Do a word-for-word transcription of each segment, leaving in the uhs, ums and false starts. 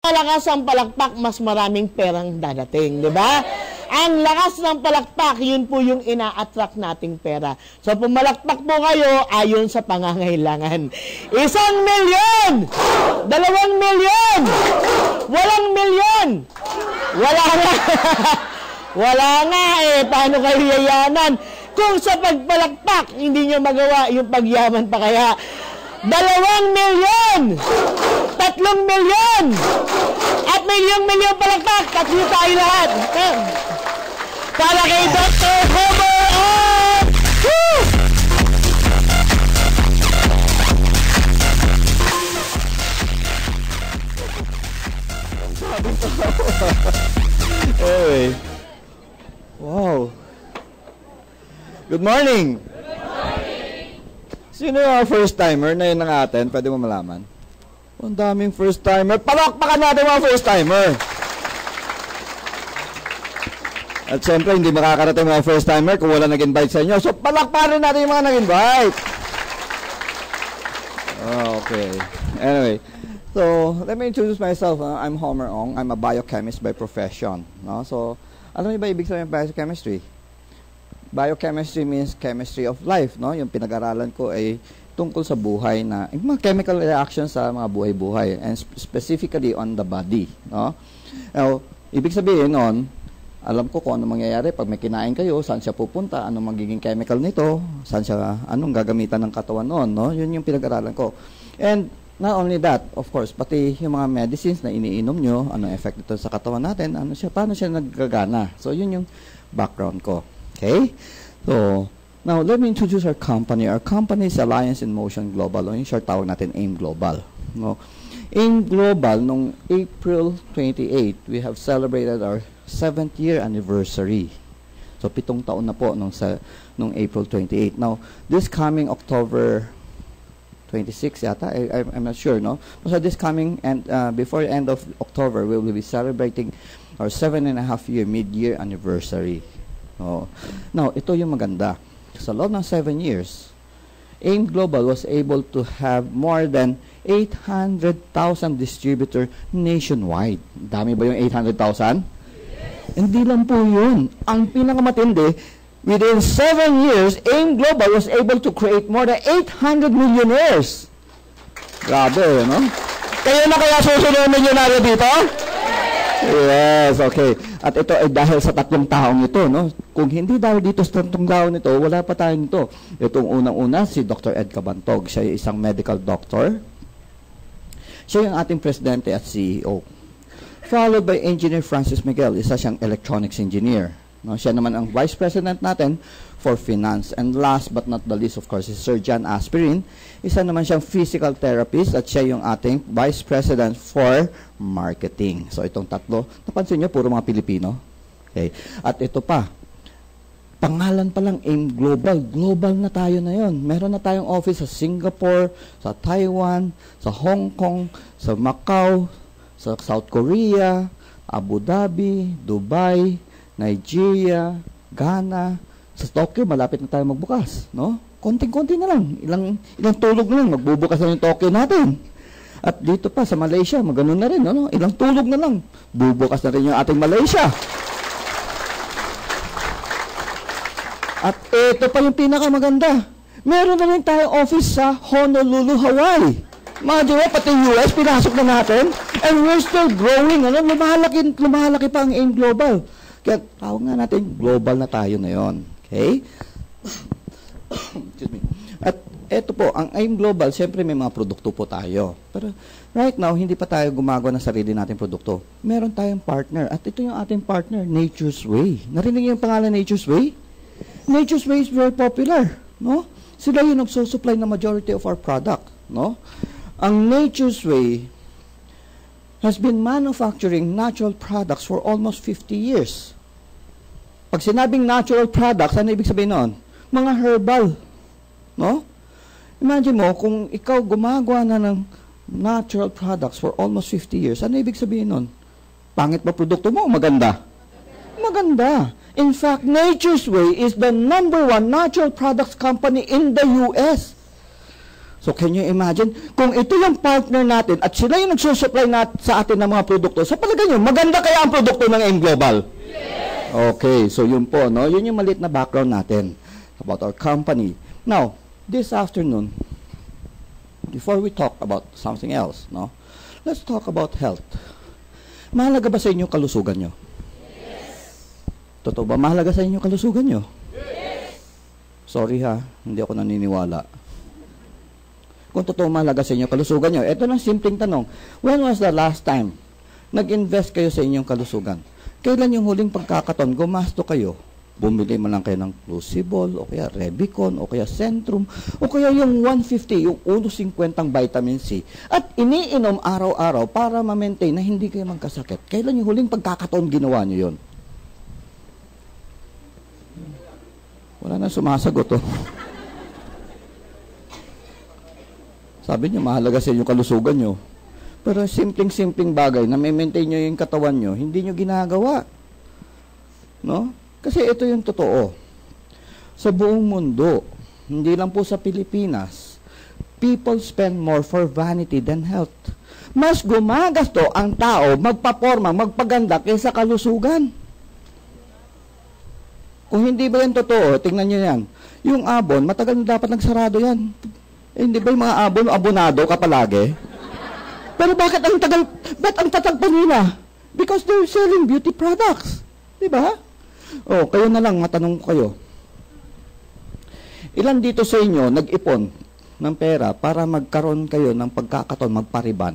Malakas ang palakpak, mas maraming perang dadating, di ba? Ang lakas ng palakpak, yun po yung ina-attract nating pera. So, pumalakpak po kayo ayon sa pangangailangan. Isang milyon! Dalawang milyon! Walang milyon! Wala nga! Wala nga eh! Paano kayo yayaman? Kung sa pagpalakpak, hindi nyo magawa yung pagyaman pa kaya. Dalawang milyon! Tatlong milyon! At milyong-milyon palakpak! Tatlo tayo lahat! Para kay Doctor Homer on! Woo! Hey. Wow. Good morning. Sino yung first timer na yun ng atin? Pwede mo malaman? Ang daming first timer. Palakpakan natin mga first timer. At syempre, hindi makakarating mga first timer kung wala nag-invite sa inyo. So, palakpakan rin natin yung mga nag-invite. Oh, okay. Anyway, so, let me introduce myself. Uh, I'm Homer Ong. I'm a biochemist by profession. No? So, ano ba ibig sabihin ng biochemistry? Biochemistry means chemistry of life, no? Yung pinag-aralan ko ay tungkol sa buhay na yung mga chemical reactions sa mga buhay-buhay and sp specifically on the body, no? Now, ibig sabihin noon, alam ko kung ano mangyayari pag may kinain kayo, saan siya pupunta, anong magiging chemical nito, saan siya, anong gagamitan ng katawan noon, no? Yun yung pinag-aralan ko. And not only that, of course, pati yung mga medicines na iniinom nyo, anong effect nito sa katawan natin, ano siya, paano siya naggagana. So, yun yung background ko. Okay? So, now, let me introduce our company. Our company is Alliance in Motion Global. O yung short tawag natin, AIM Global. No? AIM Global, nung April twenty-eighth, we have celebrated our seventh year anniversary. So, pitong taon na po nung, sa, nung April twenty-eighth. Now, this coming October twenty-sixth yata, I, I'm not sure, no? So, this coming, and uh, before the end of October, we will be celebrating our seven and a half year mid-year anniversary. Oh. Now, ito yung maganda. Sa loob ng seven years, AIM Global was able to have more than eight hundred thousand distributor nationwide. Dami ba yung eight hundred thousand? Yes. Hindi lang po yun. Ang pinakamatindi, within seven years, AIM Global was able to create more than eight hundred millionaires. Grabe, no? Kayo na kaya susunod ng milyonaryo dito? Yes, okay. At ito ay dahil sa tatlong taong ito, no? Kung hindi dahil dito sa tatlong taong ito, wala pa tayong ito. Itong unang-una, si Doctor Ed Cabantog. Siya ay isang medical doctor. Siya yung ating presidente at C E O. Followed by Engineer Francis Miguel. Isa siyang electronics engineer. No? Siya naman ang vice president natin for finance. And last but not the least, of course, is Sir John Aspirin. Isa naman siyang physical therapist at siya yung ating vice president for marketing. So, itong tatlo, napansin nyo, puro mga Pilipino. Okay. At ito pa, pangalan pa lang, AIM Global. Global na tayo na yon. Meron na tayong office sa Singapore, sa Taiwan, sa Hong Kong, sa Macau, sa South Korea, Abu Dhabi, Dubai, Nigeria, Ghana. Sa Tokyo, malapit na tayo magbukas, no? Konting-konti na lang. Ilang, ilang tulog na lang, magbubukas na yung Tokyo natin. At dito pa, sa Malaysia, magano na rin, no? Ilang tulog na lang, bubukas na rin yung ating Malaysia. At ito pa yung pinakamaganda. Meron na rin tayong office sa Honolulu, Hawaii. Imagine mo, pati U S, pinasok na natin. And we're still growing. Ano? Lumalaki, lumalaki pa ang AIM Global. Kaya tawag nga natin, global na tayo na yon. Okay? Excuse me. At eto po, ang AIM Global, siyempre may mga produkto po tayo. Pero right now, hindi pa tayo gumagawa ng sarili nating produkto. Meron tayong partner. At ito yung ating partner, Nature's Way. Narinig yung pangalan Nature's Way? Nature's Way is very popular. No? Sila yung nagsusupply na majority of our product. No? Ang Nature's Way has been manufacturing natural products for almost fifty years. Pag sinabing natural products, ano ibig sabihin noon? Mga herbal. No? Imagine mo, kung ikaw gumagawa na ng natural products for almost fifty years, ano ibig sabihin noon? Pangit ba produkto mo? Maganda? Maganda. In fact, Nature's Way is the number one natural products company in the U S. So, can you imagine? Kung ito yung partner natin at sila yung nagsusupply nat sa atin ng mga produkto, sa palagay nyo, maganda kaya ang produkto ng A I M Global? Yes! Okay, so yun po, no? Yun yung maliit na background natin about our company. Now, this afternoon, before we talk about something else, no? Let's talk about health. Mahalaga ba sa inyo kalusugan nyo? Yes! Totoo ba? Mahalaga sa inyo kalusugan nyo? Yes! Sorry ha, hindi ako naniniwala. Kung totoo mahalaga sa inyo kalusugan nyo, ito lang simpleng tanong. When was the last time nag-invest kayo sa inyong kalusugan? Kailan yung huling pagkakataon, gumasto kayo? Bumili mo lang kayo ng Crucible, o kaya Revicon, o kaya Centrum, o kaya yung one fifty, yung one fifty vitamin C, at iniinom araw-araw para ma-maintain na hindi kayo magkasakit. Kailan yung huling pagkakataon ginawa nyo yun? Wala na sumasagot, oh. Sabi niyo, mahalaga sa inyong kalusugan nyo. Pero simpleng-simpleng bagay na may-maintain nyo yung katawan nyo, hindi nyo ginagawa. No? Kasi ito yung totoo. Sa buong mundo, hindi lang po sa Pilipinas, people spend more for vanity than health. Mas gumagasto ang tao magpaporma, magpaganda kaysa kalusugan. Kung hindi ba yan totoo, tingnan nyo yan. Yung abon, matagal na dapat nagsarado yan. Eh, hindi ba yung mga abon, abonado ka palagi? Pero bakit ang tagal, ba't ang tatag pa nila? Because they're selling beauty products. Diba? O, kayo na lang, matanong ko kayo. Ilan dito sa inyo nag-ipon ng pera para magkaroon kayo ng pagkakataon magpariban?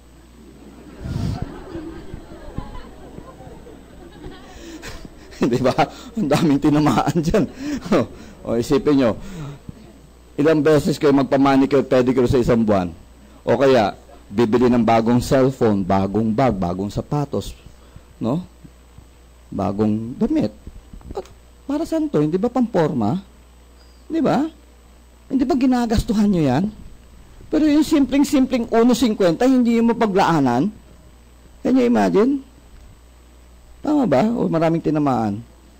Diba? Ang daming tinamaan dyan. O, o isipin nyo, ilang beses kayo magpamanicure, pedicure sa isang buwan? O kaya, bibili ng bagong cellphone, bagong bag, bagong sapatos, no? Bagong damit. At para saan to? Hindi ba pamporma? Di ba? Hindi ba ginagastuhan nyo yan? Pero yung simpleng-simpleng one fifty, hindi yung mapaglaanan? Can you imagine? Tama ba? O maraming tinamaan?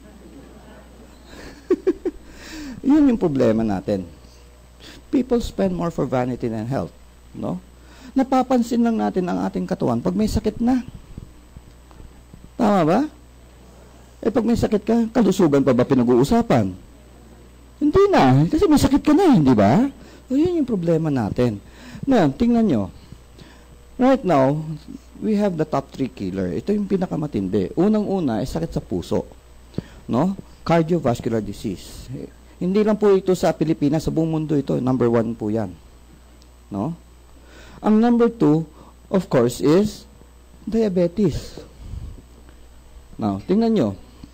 Yun yung problema natin. People spend more for vanity than health, no? Napapansin lang natin ang ating katawan pag may sakit na. Tama ba? Eh pag may sakit ka, kalusugan pa ba pinag-uusapan? Hindi na, kasi may sakit ka na, hindi ba? O yun yung problema natin. Ngayon, tingnan nyo. Right now, we have the top three killer. Ito yung pinakamatindi. Unang-una ay sakit sa puso, no? Cardiovascular disease. Hindi lang po ito sa Pilipinas, sa buong mundo ito. Number one po yan. No? Ang number two, of course, is diabetes. Now, tingnan nyo.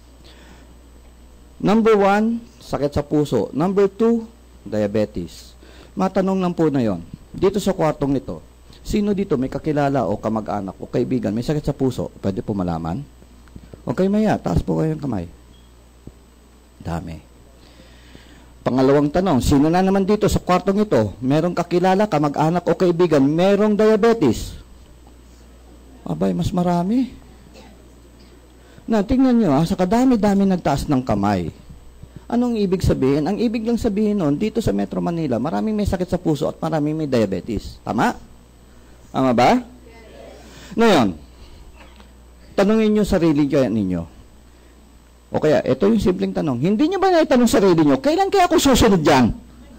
Number one, sakit sa puso. Number two, diabetes. Matanong lang po na yon. Dito sa kwartong nito, sino dito may kakilala o kamag-anak o kaibigan may sakit sa puso? Pwede po malaman? Okay, maya. Taas po kayong kamay. Dami. Pangalawang tanong, sino na naman dito sa kwartong ito, merong kakilala, kamag-anak o kaibigan, merong diabetes? Abay, mas marami. Na, tingnan nyo, ha, sa kadami-dami nagtaas ng kamay. Anong ibig sabihin? Ang ibig lang sabihin nun, dito sa Metro Manila, maraming may sakit sa puso at maraming may diabetes. Tama? Tama ba? Yes. Ngayon, tanungin nyo sarili ninyo. O kaya, ito yung simpleng tanong. Hindi nyo ba naitanong sarili nyo, kailan kaya ako susunod dyan?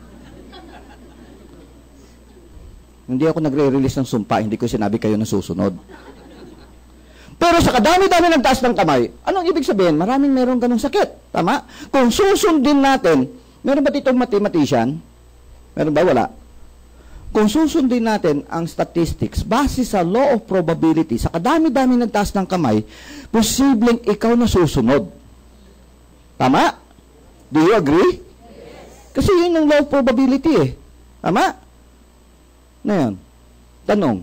Hindi ako nagre-release ng sumpa, hindi ko sinabi kayo na susunod. Pero sa kadami-dami ng taas ng kamay, anong ibig sabihin? Maraming meron ganong sakit. Tama? Kung susundin natin, meron ba ditong mathematician? Meron ba? Wala. Kung susundin natin ang statistics, base sa law of probability, sa kadami-dami ng taas ng kamay, posibleng ikaw na susunod. Tama? Do you agree? Yes. Kasi yun yung law of probability eh. Tama? Ngayon, tanong,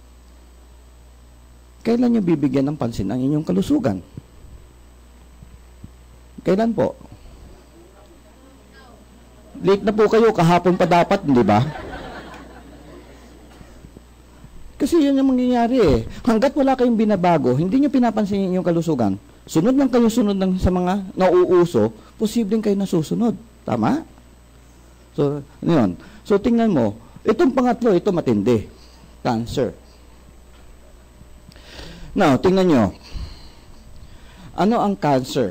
kailan nyo bibigyan ng pansin ang inyong kalusugan? Kailan po? Late na po kayo, kahapon pa dapat, hindi ba? Kasi yun yung mangyayari eh. Hanggat wala kayong binabago, hindi nyo pinapansin yung kalusugan, sunod lang kayo sunod lang sa mga nauuso, posibleng kayo nasusunod. Tama? So, yun. So, tingnan mo, Itong pangatlo, ito matindi. Cancer. Now, tingnan nyo. Ano ang cancer?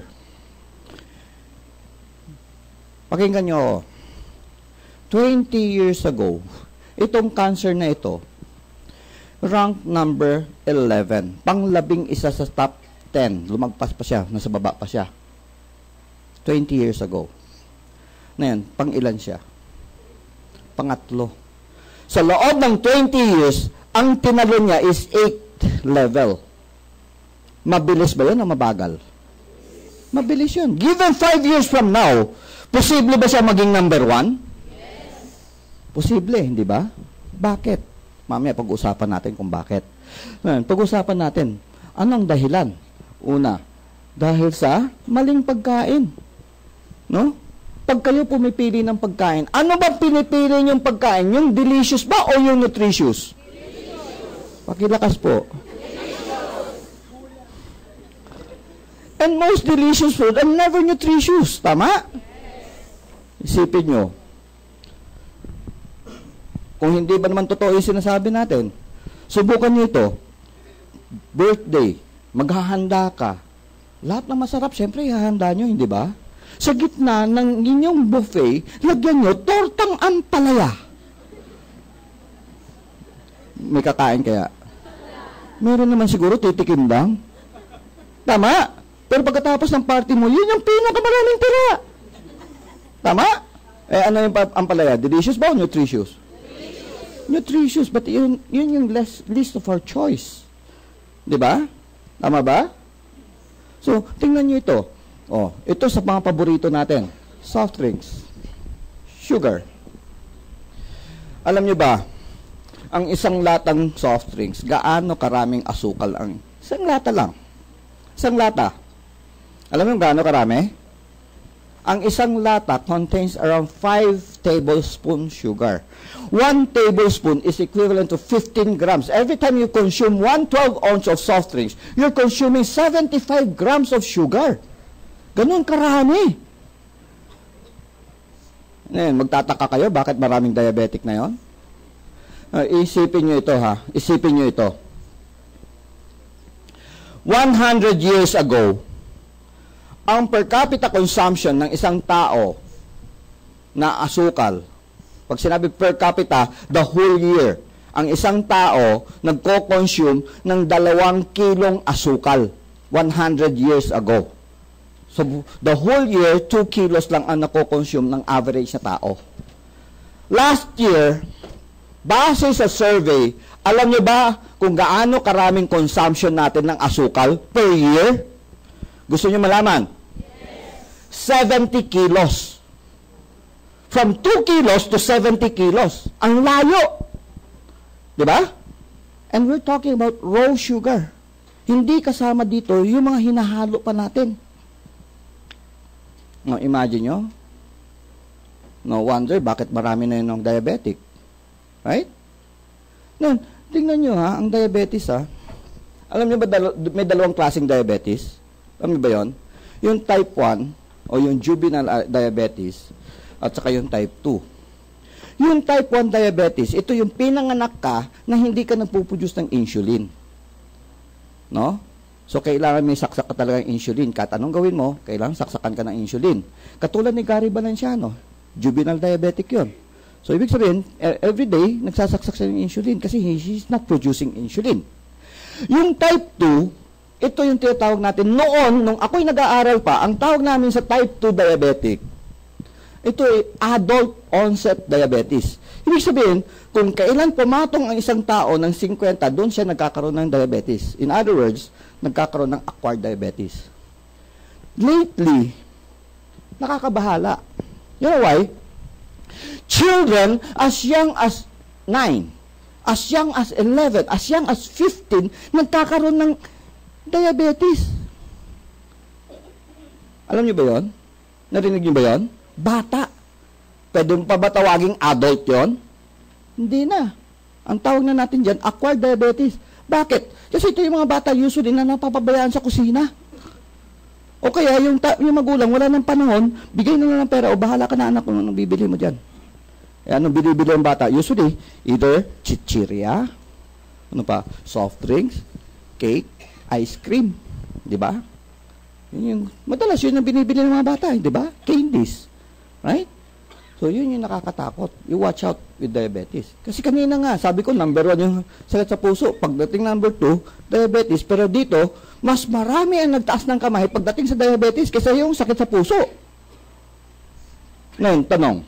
Pakinggan nyo ako. twenty years ago, itong cancer na ito, rank number eleven. Panglabing isa sa top ten. Lumagpas pa siya. Nasa baba pa siya. twenty years ago. Ngayon, pang ilan siya? Pangatlo. Sa loob ng twenty years, ang tinalo niya is eighth level. Mabilis ba yun o mabagal? Mabilis yun. Given five years from now, posible ba siya maging number one? Yes. Posible, hindi ba? Bakit? Mamaya pag-usapan natin kung bakit. Pag-usapan natin, anong dahilan? Una, dahil sa maling pagkain. No? Pag kayo pumipili ng pagkain, ano ba pinipili niyong pagkain? Yung delicious ba o yung nutritious? Delicious. Pakilakas po. Delicious. And most delicious food are never nutritious. Tama? Yes. Isipin nyo. Kung hindi ba naman totoo yung sinasabi natin, subukan nyo ito. Birthday, maghahanda ka. Lahat ng masarap, syempre, ihahanda nyo, hindi ba? Sa gitna ng inyong buffet, lagyan nyo tortang ampalaya. May kakain kaya? Meron naman siguro, titikim lang. Tama? Pero pagkatapos ng party mo, yun yung pinakamaraming tira. Tama? Eh, ano yung ampalaya? Delicious ba o nutritious? Nutritious. Nutritious, but yun, yun yung less, least of our choice. Diba? Tama ba? So, tingnan nyo ito. Oh, ito sa mga paborito natin. Soft drinks. Sugar. Alam nyo ba, ang isang latang soft drinks, gaano karaming asukal ang isang lata lang. Isang lata. Alam mo gaano karami? Ang isang lata contains around five tablespoons sugar. One tablespoon is equivalent to fifteen grams. Every time you consume one twelve ounce of soft drinks, you're consuming seventy-five grams of sugar. Ganun karami. Ngayon, magtataka kayo, bakit maraming diabetic na yon? Uh, isipin nyo ito ha. Isipin nyo ito. one hundred years ago, ang per capita consumption ng isang tao na asukal, pag sinabi per capita, the whole year, ang isang tao nagko-consume ng dalawang kilong asukal one hundred years ago. So, the whole year, two kilos lang ang nako-consume ng average na tao. Last year, base sa survey, alam niyo ba kung gaano karaming consumption natin ng asukal per year? Gusto niyo malaman? Yes. seventy kilos. From two kilos to seventy kilos. Ang layo. Diba? And we're talking about raw sugar. Hindi kasama dito yung mga hinahalo pa natin. No, imagine nyo. No wonder bakit marami na yun ng diabetic. Right? Nun, tingnan nyo ha, ang diabetes ha. Alam nyo ba dalo, may dalawang klaseng diabetes? Alam nyo ba yun? Yung type one o yung juvenile diabetes at saka yung type two. Yung type one diabetes, ito yung pinanganak ka na hindi ka nagpuproduce ng insulin. No? So, kailangan may saksak ka talaga ng insulin. Kahit anong gawin mo, kailangan saksakan ka ng insulin. Katulad ni Gary Valenciano, juvenile diabetic yun. So, ibig sabihin, every day, nagsasaksak siya ng insulin kasi he's not producing insulin. Yung type two, ito yung tinatawag natin. Noon, nung ako'y nag-aaral pa, ang tawag namin sa type two diabetic, ito ay adult onset diabetes. Ibig sabihin, kung kailan pumatong ang isang tao ng fifty, doon siya nagkakaroon ng diabetes. In other words, nagkakaroon ng acquired diabetes. Lately, nakakabahala. You know why? Children as young as nine, as young as eleven, as young as fifteen, nagkakaroon ng diabetes. Alam niyo ba yon? Narinig niyo ba yon? Bata. Pwede mo pa ba tawaging adult yon? Hindi na. Ang tawag na natin dyan, acquired diabetes. Bakit? Kasi ito yung mga bata usually na napapabayaan sa kusina. O kaya yung, yung magulang, wala ng panahon, bigay na lang ng pera o bahala ka na anak kung anong bibili mo dyan. Eh, anong binibili ng bata? Usually, either chichirya, ano pa, soft drinks, cake, ice cream. Di ba? Yun yung, madalas yun ang binibili ng mga bata, di ba? Candies. Right? So, yun yung nakakatakot. You watch out with diabetes. Kasi kanina nga, sabi ko, number one yung sakit sa puso. Pagdating number two, diabetes. Pero dito, mas marami ang nagtaas ng kamay pagdating sa diabetes kaysa yung sakit sa puso. Ngayon, tanong.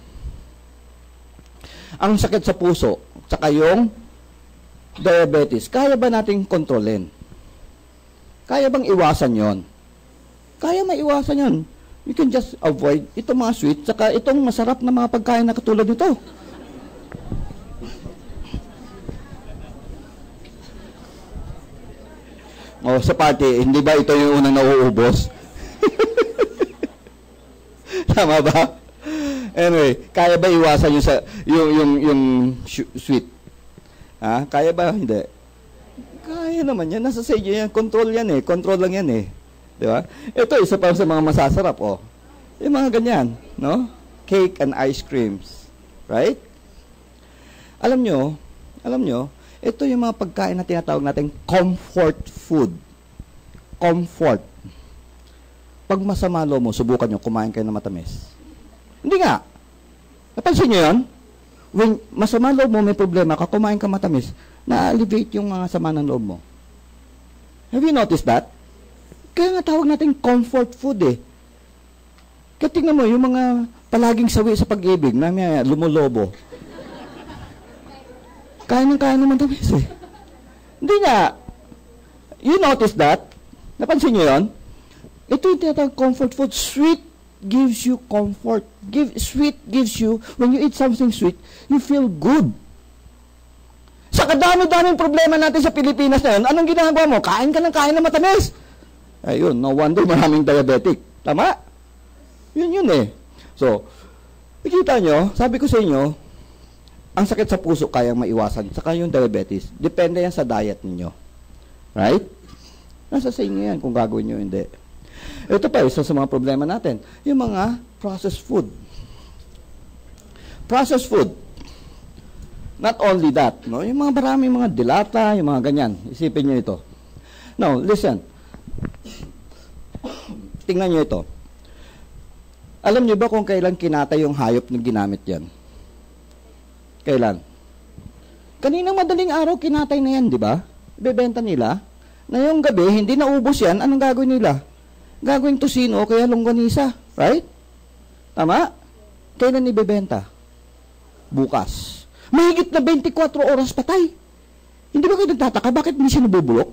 Ang sakit sa puso, saka yung diabetes, kaya ba nating kontrolin? Kaya bang iwasan yon? Kaya maiwasan yon. You can just avoid itong mga sweet, saka itong masarap na mga pagkain na katulad nito. O, sa party, hindi ba ito yung unang nauubos? Tama ba? Anyway, kaya ba iwasan yung, sa, yung, yung, yung sweet? Ha? Kaya ba? Hindi. Kaya naman yan. Nasa sa inyo yan. Control yan eh. Control lang yan eh. Di ba? Ito, isa pa sa mga masasarap, oh. Yung mga ganyan, no? Cake and ice creams. Right? Alam nyo, alam nyo, ito yung mga pagkain na tinatawag natin comfort food. Comfort. Pag masama lo mo, subukan nyo, kumain kayo ng matamis. Hindi nga. Napansin nyo yun? When masama loob mo, may problema ka, kumain ka matamis, na-alleviate yung mga sama ng loob mo. Have you noticed that? Kaya nga tawag natin comfort food eh. Kaya tingnan mo, yung mga palaging sawi sa pag-ibig, mamaya lumulobo. Kaya nang kaya naman tamis eh. Hindi nga. You notice that? Napansin nyo yun? Ito yung tinatawag comfort food. Sweet gives you comfort. Give, sweet gives you, when you eat something sweet, you feel good. Sa kadami-daming problema natin sa Pilipinas na yun, anong ginagawa mo? Kain ka ng kain na matamis. Ayun, no wonder maraming diabetic. Tama? Yun yun eh. So, nakita nyo, sabi ko sa inyo, ang sakit sa puso kayang maiwasan, saka yung diabetes, depende yan sa diet ninyo. Right? Nasa sa inyo yan kung gagawin nyo hindi. Ito pa, isa sa mga problema natin, yung mga processed food. Processed food. Not only that, no? Yung mga maraming mga dilata, yung mga ganyan. Isipin nyo ito. Now, listen. Tingnan nyo ito. Alam nyo ba kung kailan kinatay yung hayop na ginamit yan? Kailan? Kaninang madaling araw kinatay na yan, di ba? Ibebenta nila. Na yung gabi, hindi naubos yan, anong gagawin nila? Gagawin tosino o kaya longganisa. Right? Tama? Kailan ibebenta? Bukas. Mahigit na twenty-four oras patay. Hindi ba kayo nagtataka? Bakit hindi siya nabubulok?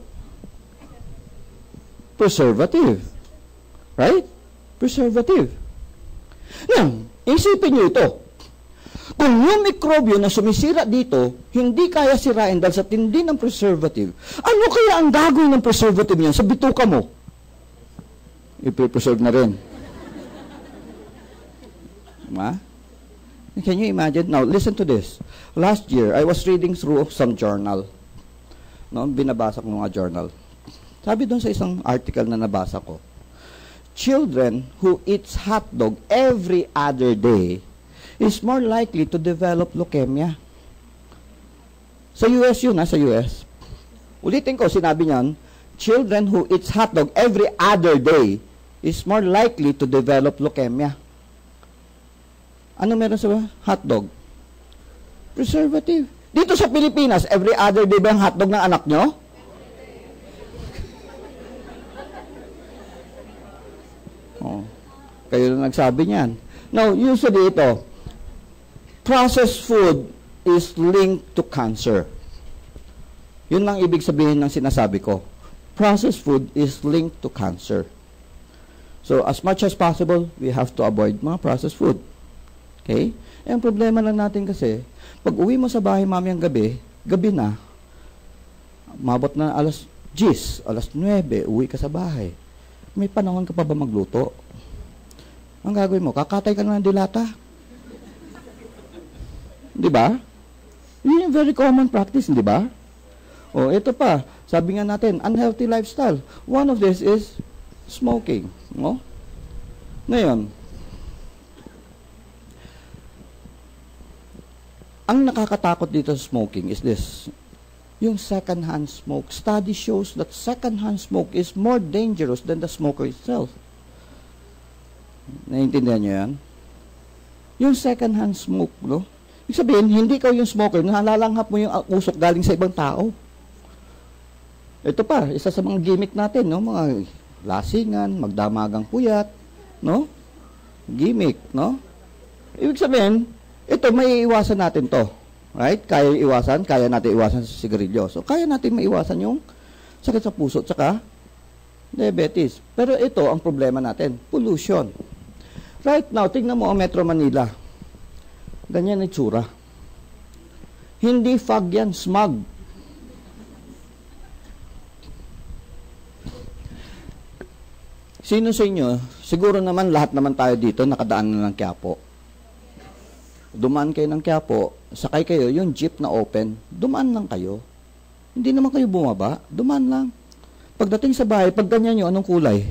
Preservative. Right? Preservative. Ngayon, isipin nyo ito. Kung yung mikrobyo na sumisira dito, hindi kaya sirain dahil sa tindi ng preservative, ano kaya ang gagawin ng preservative niyan sa bituka mo? I-preserve na rin. Ma? Can you imagine? Now, listen to this. Last year, I was reading through some journal. No, binabasa ko mga journal. Sabi doon sa isang article na nabasa ko, children who eats hot dog every other day is more likely to develop leukemia. Sa U S yun, ha? Sa U S. Ulitin ko, sinabi niyan, children who eats hot dog every other day is more likely to develop leukemia. Ano meron sa hotdog? Preservative. Dito sa Pilipinas, every other day ba ang hotdog ng anak nyo? Oh, kayo na nagsabi niyan. Now, usually ito, processed food is linked to cancer. Yun lang ibig sabihin ng sinasabi ko. Processed food is linked to cancer. So, as much as possible, we have to avoid mga processed food. Okay? Eh, ang problema lang natin kasi, pag uwi mo sa bahay mamayang gabi, gabi na, mabot na alas diyes, alas nuwebe, uwi ka sa bahay. May panahon ka pa ba magluto? Ang gagawin mo, kakatay ka na ng dilata. Di ba? Yun yung very common practice, di ba? O, ito pa, sabi nga natin, unhealthy lifestyle. One of this is smoking. No? Ngayon, Ang nakakatakot dito sa smoking is this. Yung second-hand smoke. Study shows that second-hand smoke is more dangerous than the smoker itself. Naiintindihan niyo yan? Yung second-hand smoke, no? Ibig sabihin, hindi ka yung smoker, nalalanghap mo yung usok galing sa ibang tao. Ito pa, isa sa mga gimmick natin, no? Mga lasingan, magdamagang puyat, no? Gimmick, no? Ibig sabihin, ito, may iwasan natin to. Right? Kaya iwasan, kaya natin iwasan sa sigarilyo. So, kaya natin maiwasan yung sakit sa puso at saka diabetes. Pero ito, ang problema natin, pollution. Right now, tingnan mo ang Metro Manila. Ganyan ang itsura. Hindi fog yan, smog. Sino sa inyo, siguro naman lahat naman tayo dito, nakadaan na ng Quiapo. Dumaan kayo ng Quiapo, sakay kayo, yung jeep na open, dumaan lang kayo. Hindi naman kayo bumaba, dumaan lang. Pagdating sa bahay, pag ganyan nyo, anong kulay?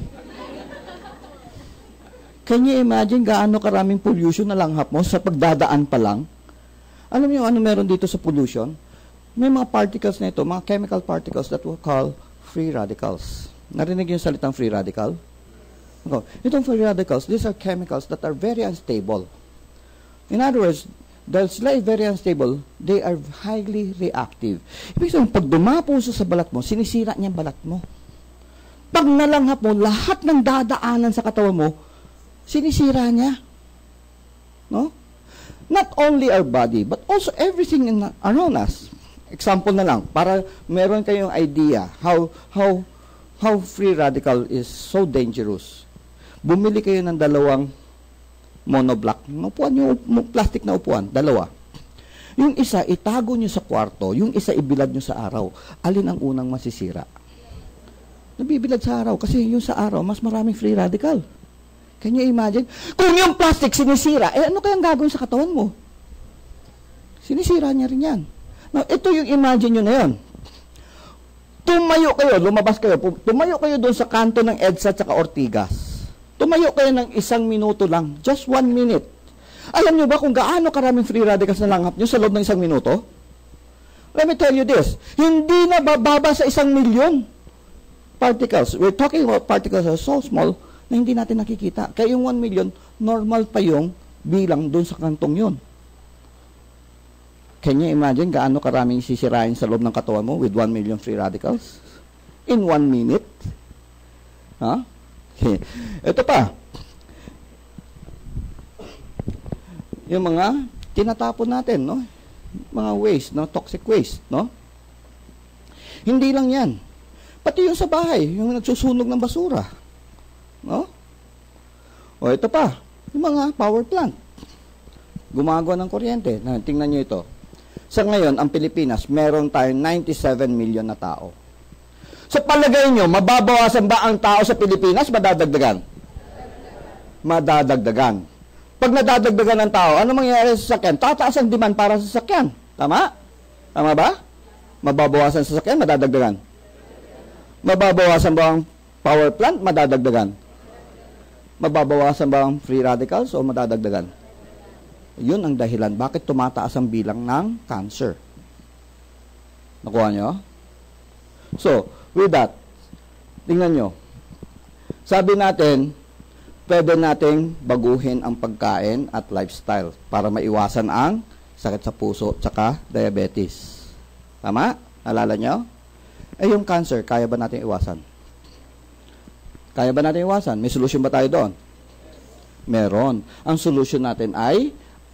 Can you imagine gaano karaming pollution na langhap mo sa pagdadaan pa lang? Alam niyo ano meron dito sa pollution? May mga particles na ito, mga chemical particles that we call free radicals. Narinig yung salitang free radical? Okay. Itong free radicals, these are chemicals that are very unstable. In other words, dahil sila ay very unstable, they are highly reactive. Ibig sabihin, pag dumapo sa balat mo, sinisira niya ang balat mo. Pag nalanghap mo, lahat ng dadaanan sa katawan mo, sinisira niya. No? Not only our body, but also everything in, around us. Example na lang, para meron kayong idea how, how, how free radical is so dangerous. Bumili kayo ng dalawang monoblock. Upuan yung plastic na upuan, dalawa. Yung isa, itago nyo sa kwarto. Yung isa, ibilad nyo sa araw. Alin ang unang masisira? Nabibilad sa araw. Kasi yung sa araw, mas maraming free radical. Can you imagine? Kung yung plastic sinisira, eh ano kayang gagawin sa katawan mo? Sinisira niya rin yan. Now, ito yung imagine nyo na yun. Tumayo kayo, lumabas kayo, tumayo kayo doon sa kanto ng EDSA at saka Ortigas. Tumayo kayo ng isang minuto lang. Just one minute. Alam nyo ba kung gaano karaming free radicals na langhap nyo sa loob ng isang minuto? Let me tell you this. Hindi na bababa sa isang milyon particles. We're talking about particles that are so small na hindi natin nakikita. Kaya yung one million, normal pa yung bilang doon sa kantong yun. Can you imagine gaano karaming sisirain sa loob ng katawan mo with one million free radicals? In one minute? Ha? Huh? Ito pa. Yung mga tinatapon natin, no? Mga waste, no? Toxic waste, no? Hindi lang yan. Pati yung sa bahay, yung nagsusunog ng basura. No? O ito pa, yung mga power plant. Gumagawa ng kuryente. Na, tingnan nyo ito. Sa ngayon, ang Pilipinas, meron tayong ninety-seven million na tao. Sa palagay nyo, mababawasan ba ang tao sa Pilipinas? Madadagdagan? Madadagdagan. Pag nadadagdagan ng tao, ano mangyayari sa sasakyan? Tataas ang demand para sa sasakyan. Tama? Tama ba? Mababawasan sa sasakyan, madadagdagan. Mababawasan ba ang power plant? Madadagdagan. Mababawasan ba ang free radicals o madadagdagan? Yun ang dahilan. Bakit tumataas ang bilang ng cancer? Nakuha nyo? So, with that, tingnan nyo. Sabi natin, pwede nating baguhin ang pagkain at lifestyle para maiwasan ang sakit sa puso at diabetes. Tama? Alala nyo? Eh, yung cancer, kaya ba natin iwasan? Kaya ba natin iwasan? May solution ba tayo doon? Meron. Ang solution natin ay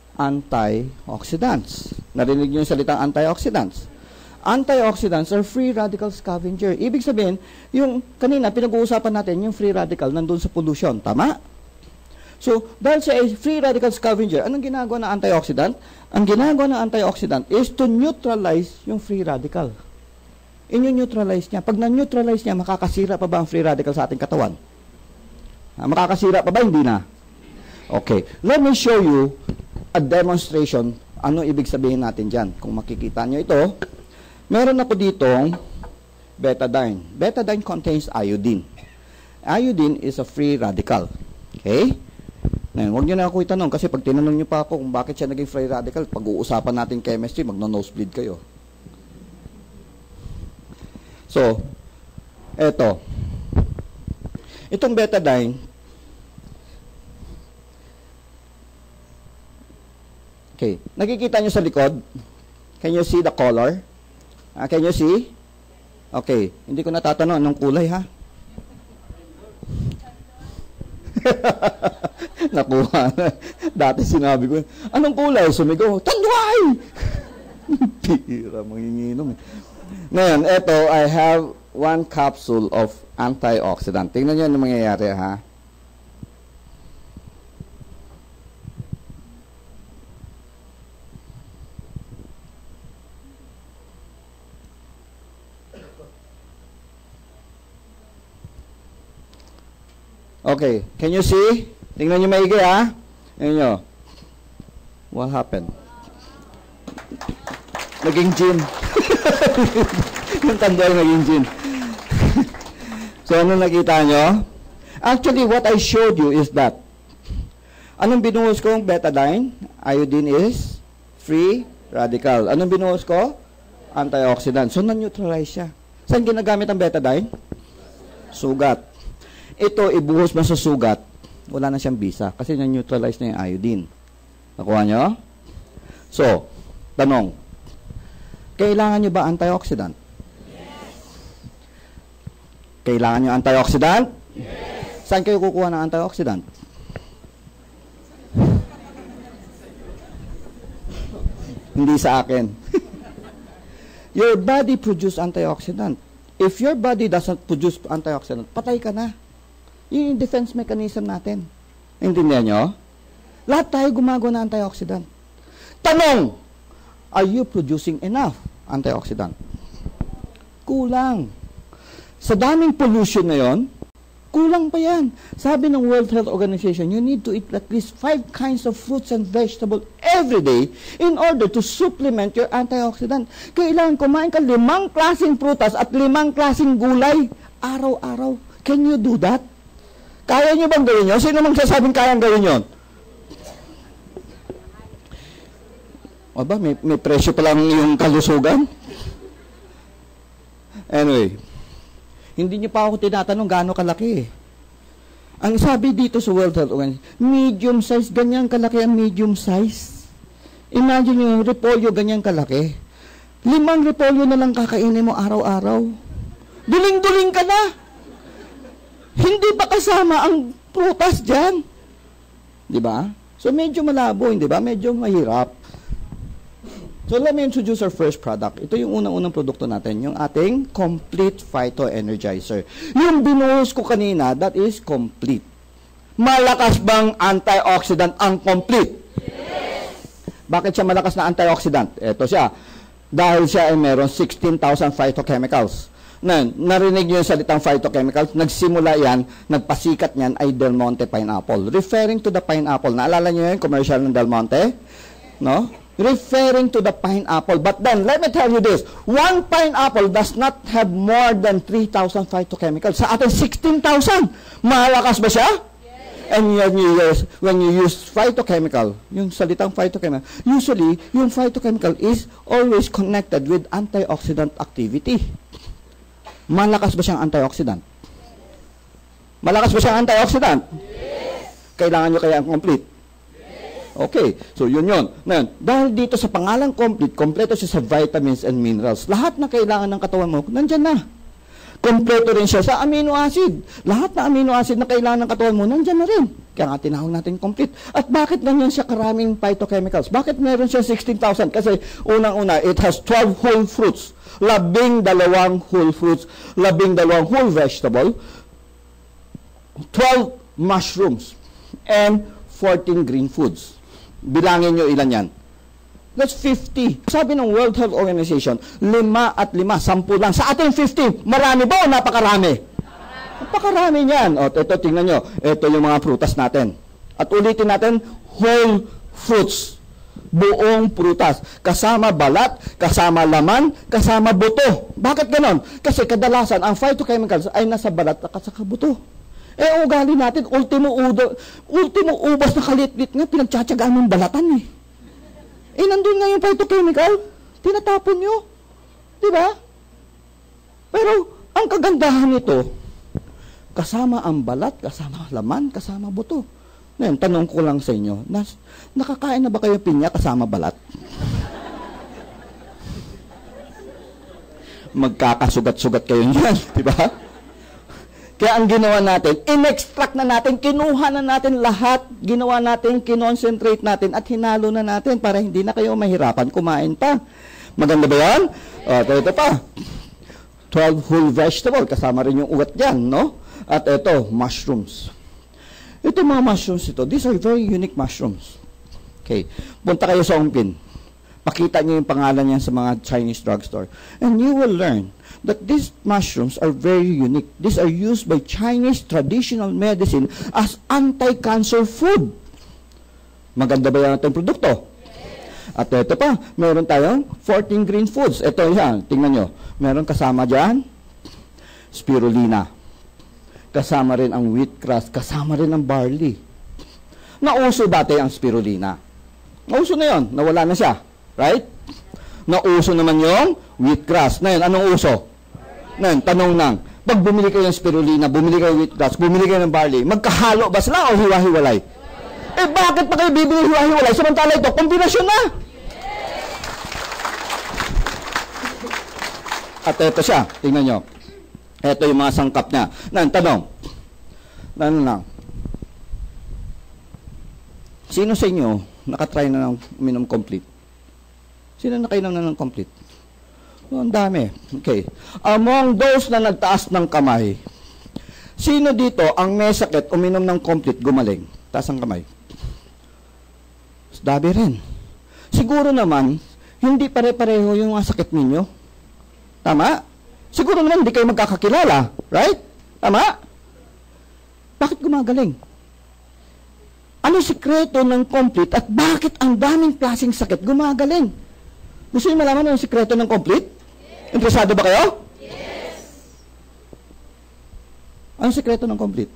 antioxidants. Narinig nyo yung salitang antioxidants? Antioxidants are free radical scavenger. Ibig sabihin, yung kanina pinag-uusapan natin, yung free radical nandun sa pollution. Tama? So, dahil sa free radical scavenger, anong ginagawa ng antioxidant? Ang ginagawa ng antioxidant is to neutralize yung free radical. In-neutralize niya. Pag na-neutralize niya, makakasira pa ba ang free radical sa ating katawan? Ha, makakasira pa ba? Hindi na. Okay. Let me show you a demonstration. Ano ibig sabihin natin dyan? Kung makikita nyo ito, meron ako ditong betadine. Betadine contains iodine. Iodine is a free radical. Okay? Ngayon, huwag niyo na ako itanong kasi pag tinanong niyo pa ako kung bakit siya naging free radical, pag-uusapan natin chemistry, magno-nosebleed kayo. So, eto. Itong betadine, okay, nakikita niyo sa likod? Can you see the color? Uh, can you see? Okay, hindi ko natatanong anong kulay, ha? Nakuha na. Dati sinabi ko, anong kulay? Sumigaw, tanduay! Pira, manginginom eh. Ngayon, eto, I have one capsule of antioxidant. Tingnan nyo ano mangyayari, ha? Okay, can you see? Tingnan nyo maigi, ha? Tingnan nyo. What happened? Naging gin. Yung tandoy naging gin. So, ano nakita nyo? Actually, what I showed you is that anong binuhos kong betadine? Iodine is free radical. Anong binuhos ko? Antioxidant. So, non-neutralize siya. Saan ginagamit ang betadine? Sugat. Ito, ibuhos mo sa sugat, wala na siyang bisa kasi na-neutralize na yung iodine. Nakuha nyo? So, tanong, kailangan nyo ba antioxidant? Yes. Kailangan nyo antioxidant? Yes. Saan kayo kukuha ng antioxidant? Hindi sa akin. Your body produce antioxidant. If your body doesn't produce antioxidant, patay ka na. Yun yung defense mechanism natin. Intindihan nyo? Lahat tayo gumagawa ng antioxidant. Tanong, are you producing enough antioxidant? Kulang. Sa daming pollution na yon, kulang pa yan. Sabi ng World Health Organization, you need to eat at least five kinds of fruits and vegetables every day in order to supplement your antioxidant. Kailangan kumain ka limang klaseng prutas at limang klaseng gulay araw-araw. Can you do that? Kaya nyo bang gawin yun? Sino mang sasabing kayang gawin yun? O ba, may, may presyo pa lang yung kalusugan? Anyway, hindi nyo pa ako tinatanong gaano kalaki eh. Ang sabi dito sa World Health Organization, medium size, ganyan kalaki ang medium size. Imagine yung repolyo, ganyan kalaki. Limang repolyo na lang kakainin mo araw-araw. Duling-duling ka na. Hindi pa kasama ang prutas dyan. Di ba? So, medyo malabo, hindi ba? Medyo mahirap. So, let me introduce our first product. Ito yung unang-unang produkto natin, yung ating Complete Phyto-Energizer. Yung binuhos ko kanina, that is complete. Malakas bang antioxidant ang complete? Yes! Bakit siya malakas na antioxidant? Ito siya. Dahil siya ay meron sixteen thousand phytochemicals. Na, narinig nyo yung salitang phytochemicals, nagsimula yan, nagpasikat niyan ay Del Monte pineapple. Referring to the pineapple, naalala nyo yung commercial ng Del Monte? No? Referring to the pineapple. But then, let me tell you this, one pineapple does not have more than three thousand phytochemicals. Sa atin, sixteen thousand. Malakas ba siya? Yes. And when you, use, when you use phytochemical, yung salitang phytochemical, usually, yung phytochemical is always connected with antioxidant activity. Malakas ba siyang antioxidant? Malakas ba siyang antioxidant? Yes. Kailangan nyo kaya ang complete? Yes. Okay, so yun yun. Ngayon, dahil dito sa pangalang complete, kompleto siya sa vitamins and minerals. Lahat na kailangan ng katawan mo, nandyan na. Kompleto rin siya sa amino acid. Lahat na amino acid na kailangan ng katawan mo, nandyan na rin. Kaya nga tinawag natin complete. At bakit ganyan siya karaming phytochemicals? Bakit meron siya sixteen thousand? Kasi unang-una, it has twelve whole fruits. Labing dalawang whole fruits, labing dalawang whole vegetable, twelve mushrooms, and fourteen green foods. Bilangin nyo ilan yan. That's fifty. Sabi ng World Health Organization, lima at lima, sampu lang. Sa atin, fifty. Marami ba o napakarami? Napakarami niyan. O, ito, tingnan nyo. Ito yung mga prutas natin. At ulitin natin, whole fruits. Buong prutas. Kasama balat, kasama laman, kasama buto. Bakit ganon? Kasi kadalasan, ang phytochemicals ay nasa balat at saka buto. Eh, ugali natin, ultimo, udo, ultimo ubas na kalitlit nga, pinagtsatsagaan mong balatan eh. Eh, nandun nga yung phytochemical, tinatapon nyo. Diba? Pero, ang kagandahan nito, kasama ang balat, kasama laman, kasama buto. Ngayon, tanong ko lang sa inyo, nas, nakakain na ba kayo pinya kasama balat? Magkakasugat-sugat kayo niyan, diba? Kaya ang ginawa natin, in-extract na natin, kinuha na natin lahat, ginawa natin, kinoncentrate natin, at hinalo na natin para hindi na kayo mahirapan kumain pa. Maganda ba yan? O, ito, ito pa. twelve whole vegetable, kasama rin yung ugat dyan, no? At ito, mushrooms. Ito mga mushrooms ito, these are very unique mushrooms. Okay, punta kayo sa Ongpin. Pakita niyo yung pangalan niyan sa mga Chinese drugstore. And you will learn that these mushrooms are very unique. These are used by Chinese traditional medicine as anti-cancer food. Maganda ba yan itong produkto? At ito pa, meron tayong fourteen green foods. Ito yan, tingnan nyo. Meron kasama dyan, spirulina. Kasama rin ang wheatgrass, kasama rin ang barley. Nauso dati ang spirulina. Nauso na yon, nawala na siya. Right? Nauso naman yung wheatgrass. Ngayon, anong uso? Ngayon, tanong nang, pag bumili kayo ng spirulina, bumili kayo ng wheatgrass, bumili kayo ng barley, magkahalo ba sila o hiwa-hiwalay? Eh, bakit pa kayo bibili hiwa-hiwalay? Samantala ito, kombinasyon na. At ito siya, tingnan nyo. Ito yung mga sangkap niya. Ngayon, tanong. Tanong lang. Sino sa inyo nakatry na ng minom complete? Sino nakainom na ng complete? Oh, ang dami. Okay. Among those na nagtaas ng kamay, sino dito ang may sakit uminom ng complete gumaling? Taas ang kamay. Dabi rin. Siguro naman, hindi pare-pareho yung mga sakit ninyo. Tama? Siguro naman, hindi kayo magkakakilala. Right? Tama? Bakit gumagaling? Ano sikreto ng complete at bakit ang daming klaseng sakit gumagaling? Gusto niyo malaman ang sikreto ng complete? Yes. Interesado ba kayo? Yes. Anong sikreto ng complete?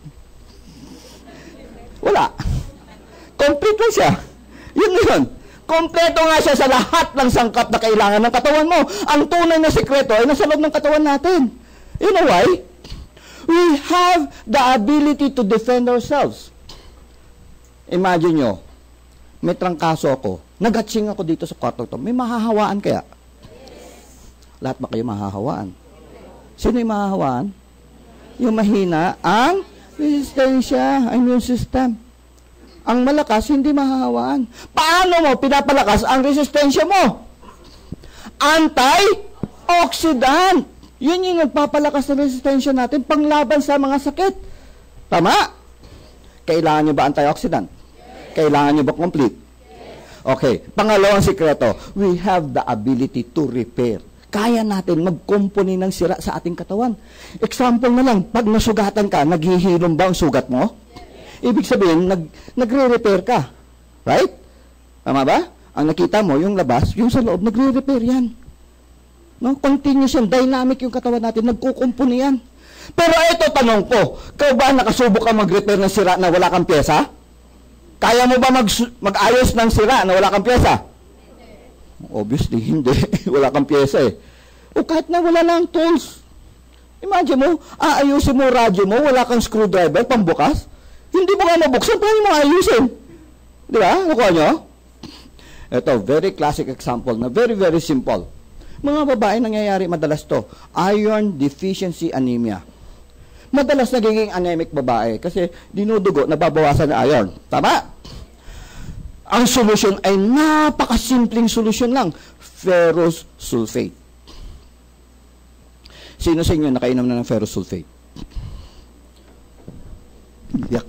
Wala. Complete lang siya. Yun yun. Kompleto nga siya sa lahat ng sangkap na kailangan ng katawan mo. Ang tunay na sikreto ay nasa loob ng katawan natin. You know why? We have the ability to defend ourselves. Imagine nyo, may trangkaso ako, nag-hatching ako dito sa kwarto to, may mahahawaan kaya? Lahat ba kayo mahahawaan? Sino yung mahahawaan? Yung mahina, ang resistensya, ang immune system. Ang malakas, hindi mahahawaan. Paano mo pinapalakas ang resistensya mo? Antioxidant. Yun yung nagpapalakas ng resistensya natin panglaban sa mga sakit. Tama? Kailangan nyo ba antioxidant? Kailangan nyo ba complete? Okay. Pangalawang sikreto, we have the ability to repair. Kaya natin magkumpuni ng sira sa ating katawan. Example na lang, pag nasugatan ka, naghihilom ba ang sugat mo? Ibig sabihin, nag, nagre-repair ka. Right? Tama ba? Ang nakita mo, yung labas, yung sa loob, nagre-repair yan. No? Continuous yan, dynamic yung katawan natin, nagkukumpuni yan. Pero ito, tanong ko, ikaw ba nakasubok ka mag-repair ng sira na wala kang pyesa? Kaya mo ba mag mag-ayos ng sira na wala kang pyesa? Obviously, hindi. Wala kang pyesa eh. O kahit na wala lang tools. Imagine mo, aayusin mo radyo mo, wala kang screwdriver, pambukas. Hindi mo nga mabuksan, paano mo ayusin? Di ba? Nakuha nyo? Ito, very classic example na very, very simple. Mga babae, nangyayari madalas to. Iron deficiency anemia. Madalas nagiging anemic babae kasi dinudugo, nababawasan na iron. Tama? Ang solusyon ay napakasimpleng solusyon lang. Ferrous sulfate. Sino sa inyo nakainom na ng ferrous sulfate? Yak.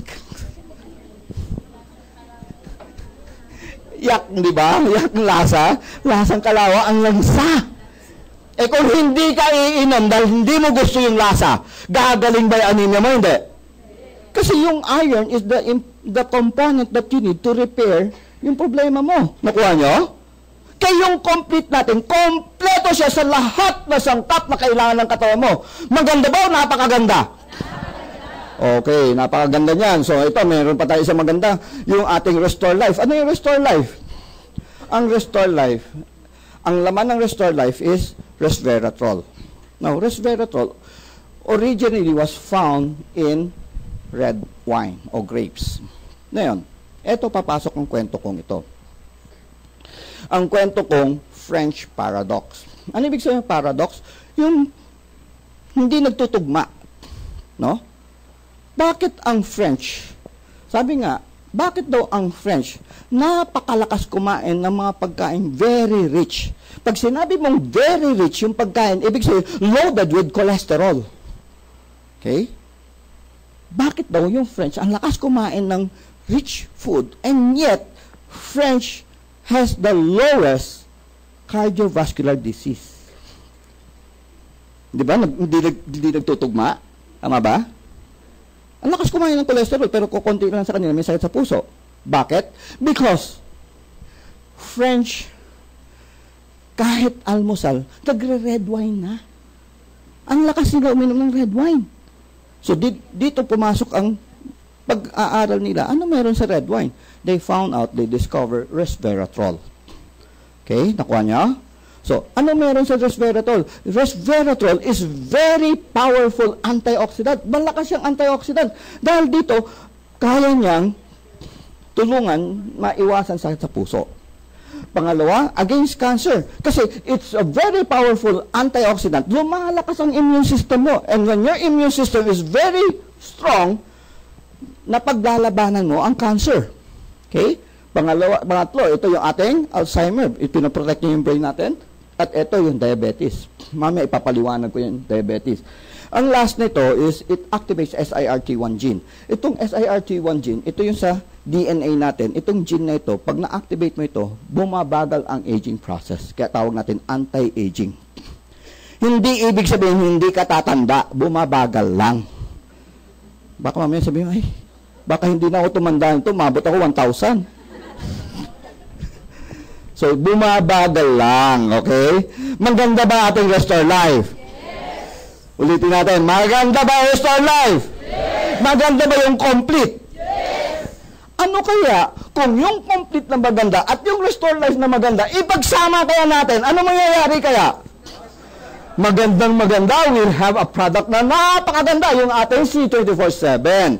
Yak, di ba? Yak ng lasa. Lasang kalawa ang lansa. Eh kung hindi ka iinom dahil hindi mo gusto yung lasa, gagaling ba yung anemia mo? Hindi. Kasi yung iron is the, the component that you need to repair yung problema mo. Nakuha nyo? Kaya yung complete natin, kompleto siya sa lahat na sangkap na kailangan ng katawan mo. Maganda ba o napakaganda? Okay, napakaganda niyan. So, ito, meron pa tayo isang maganda, yung ating Restore Life. Ano yung Restore Life? Ang Restore Life, ang laman ng Restore Life is resveratrol. Now, resveratrol originally was found in red wine o grapes. Ngayon, ito papasok ang kwento kong ito. Ang kwento kong French paradox. Ano ibig sabihin ng paradox? Yung hindi nagtutugma. No? Bakit ang French? Sabi nga, bakit daw ang French napakalakas kumain ng mga pagkain very rich? Pag sinabi mong very rich yung pagkain, ibig sabihin loaded with cholesterol. Okay? Bakit daw yung French ang lakas kumain ng rich food and yet French has the lowest cardiovascular disease? Di ba? Hindi, hindi nagtutugma? Tama ba? Ang lakas kumain ng cholesterol, pero kukunti lang sa kanila, may sakit sa puso. Bakit? Because French, kahit almusal, nagre-red wine na. Ang lakas nila uminom ng red wine. So, di, dito pumasok ang pag-aaral nila. Ano meron sa red wine? They found out, they discover resveratrol. Okay? Nakuha niya? So, ano meron sa resveratrol? Resveratrol is very powerful antioxidant. Malakas siyang antioxidant. Dahil dito, kaya niyang tulungan maiwasan sakit sa puso. Pangalawa, against cancer. Kasi it's a very powerful antioxidant. Lumalakas ang immune system mo. And when your immune system is very strong, napaglalabanan mo ang cancer. Okay? Pangalawa, pangatlo, ito yung ating Alzheimer. Ipinoprotect niya yung brain natin. At ito yung diabetes. Mamaya ipapaliwanag ko yung diabetes. Ang last nito is it activates S I R T one gene. Itong S I R T one gene, ito yung sa D N A natin. Itong gene na ito, pag na-activate mo ito, bumabagal ang aging process. Kaya tawag natin anti-aging. Hindi ibig sabihin hindi ka tatanda, bumabagal lang. Baka mamaya sabihin, ay, baka hindi na ako tumanda nito, mabot ako one thousand. So, bumabagal lang, okay? Maganda ba ating Restore Life? Yes. Ulitin natin, maganda ba Restore Life? Yes. Maganda ba yung complete? Yes. Ano kaya kung yung complete na maganda at yung Restore Life na maganda, ipagsama kaya natin, ano mangyayari kaya? Magandang maganda, we'll have a product na napakaganda, yung ating C twenty-four seven.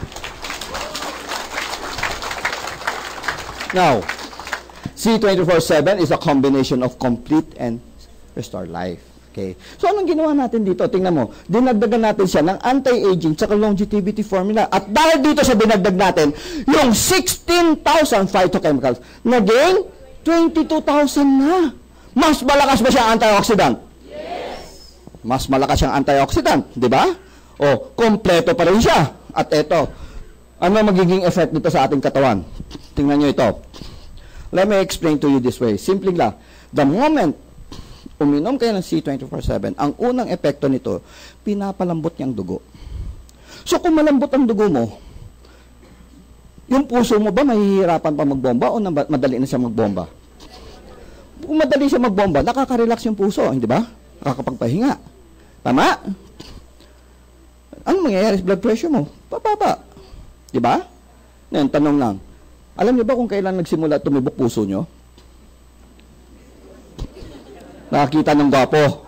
Now, C twenty-four seven is a combination of complete and Restore Life. Okay. So, anong ginawa natin dito? Tingnan mo, dinagdagan natin siya ng anti-aging tsaka longevity formula. At dahil dito sa dinagdag natin, yung sixteen thousand phytochemicals, naging twenty-two thousand na. Mas malakas ba siya antioxidant? Yes. Mas malakas siyang antioxidant, di ba? O, kompleto pa rin siya. At ito, ano magiging effect dito sa ating katawan? Tingnan nyo ito. Let me explain to you this way. Simple lang. The moment uminom kayo ng C twenty-four seven, ang unang epekto nito, pinapalambot niyang dugo. So kung malambot ang dugo mo, yung puso mo ba mahihirapan pa magbomba o madali na siya magbomba? Kung madali siya magbomba, nakaka-relax yung puso, hindi ba? Nakakapagpahinga. Tama? Ano mangyayari sa blood pressure mo? Bababa. Di ba? Ngayon, tanong lang. Alam niyo ba kung kailan nagsimula tumibok puso niyo? Nakakita ng gwapo.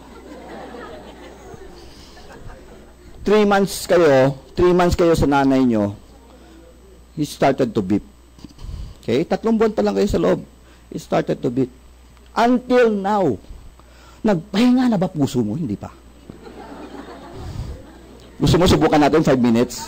Three months kayo, three months kayo sa nanay niyo, he started to beat. Okay? Tatlong buwan pa lang kayo sa loob. He started to beat. Until now, nagpahinga na ba puso mo? Hindi pa. Gusto mo subukan natin five minutes?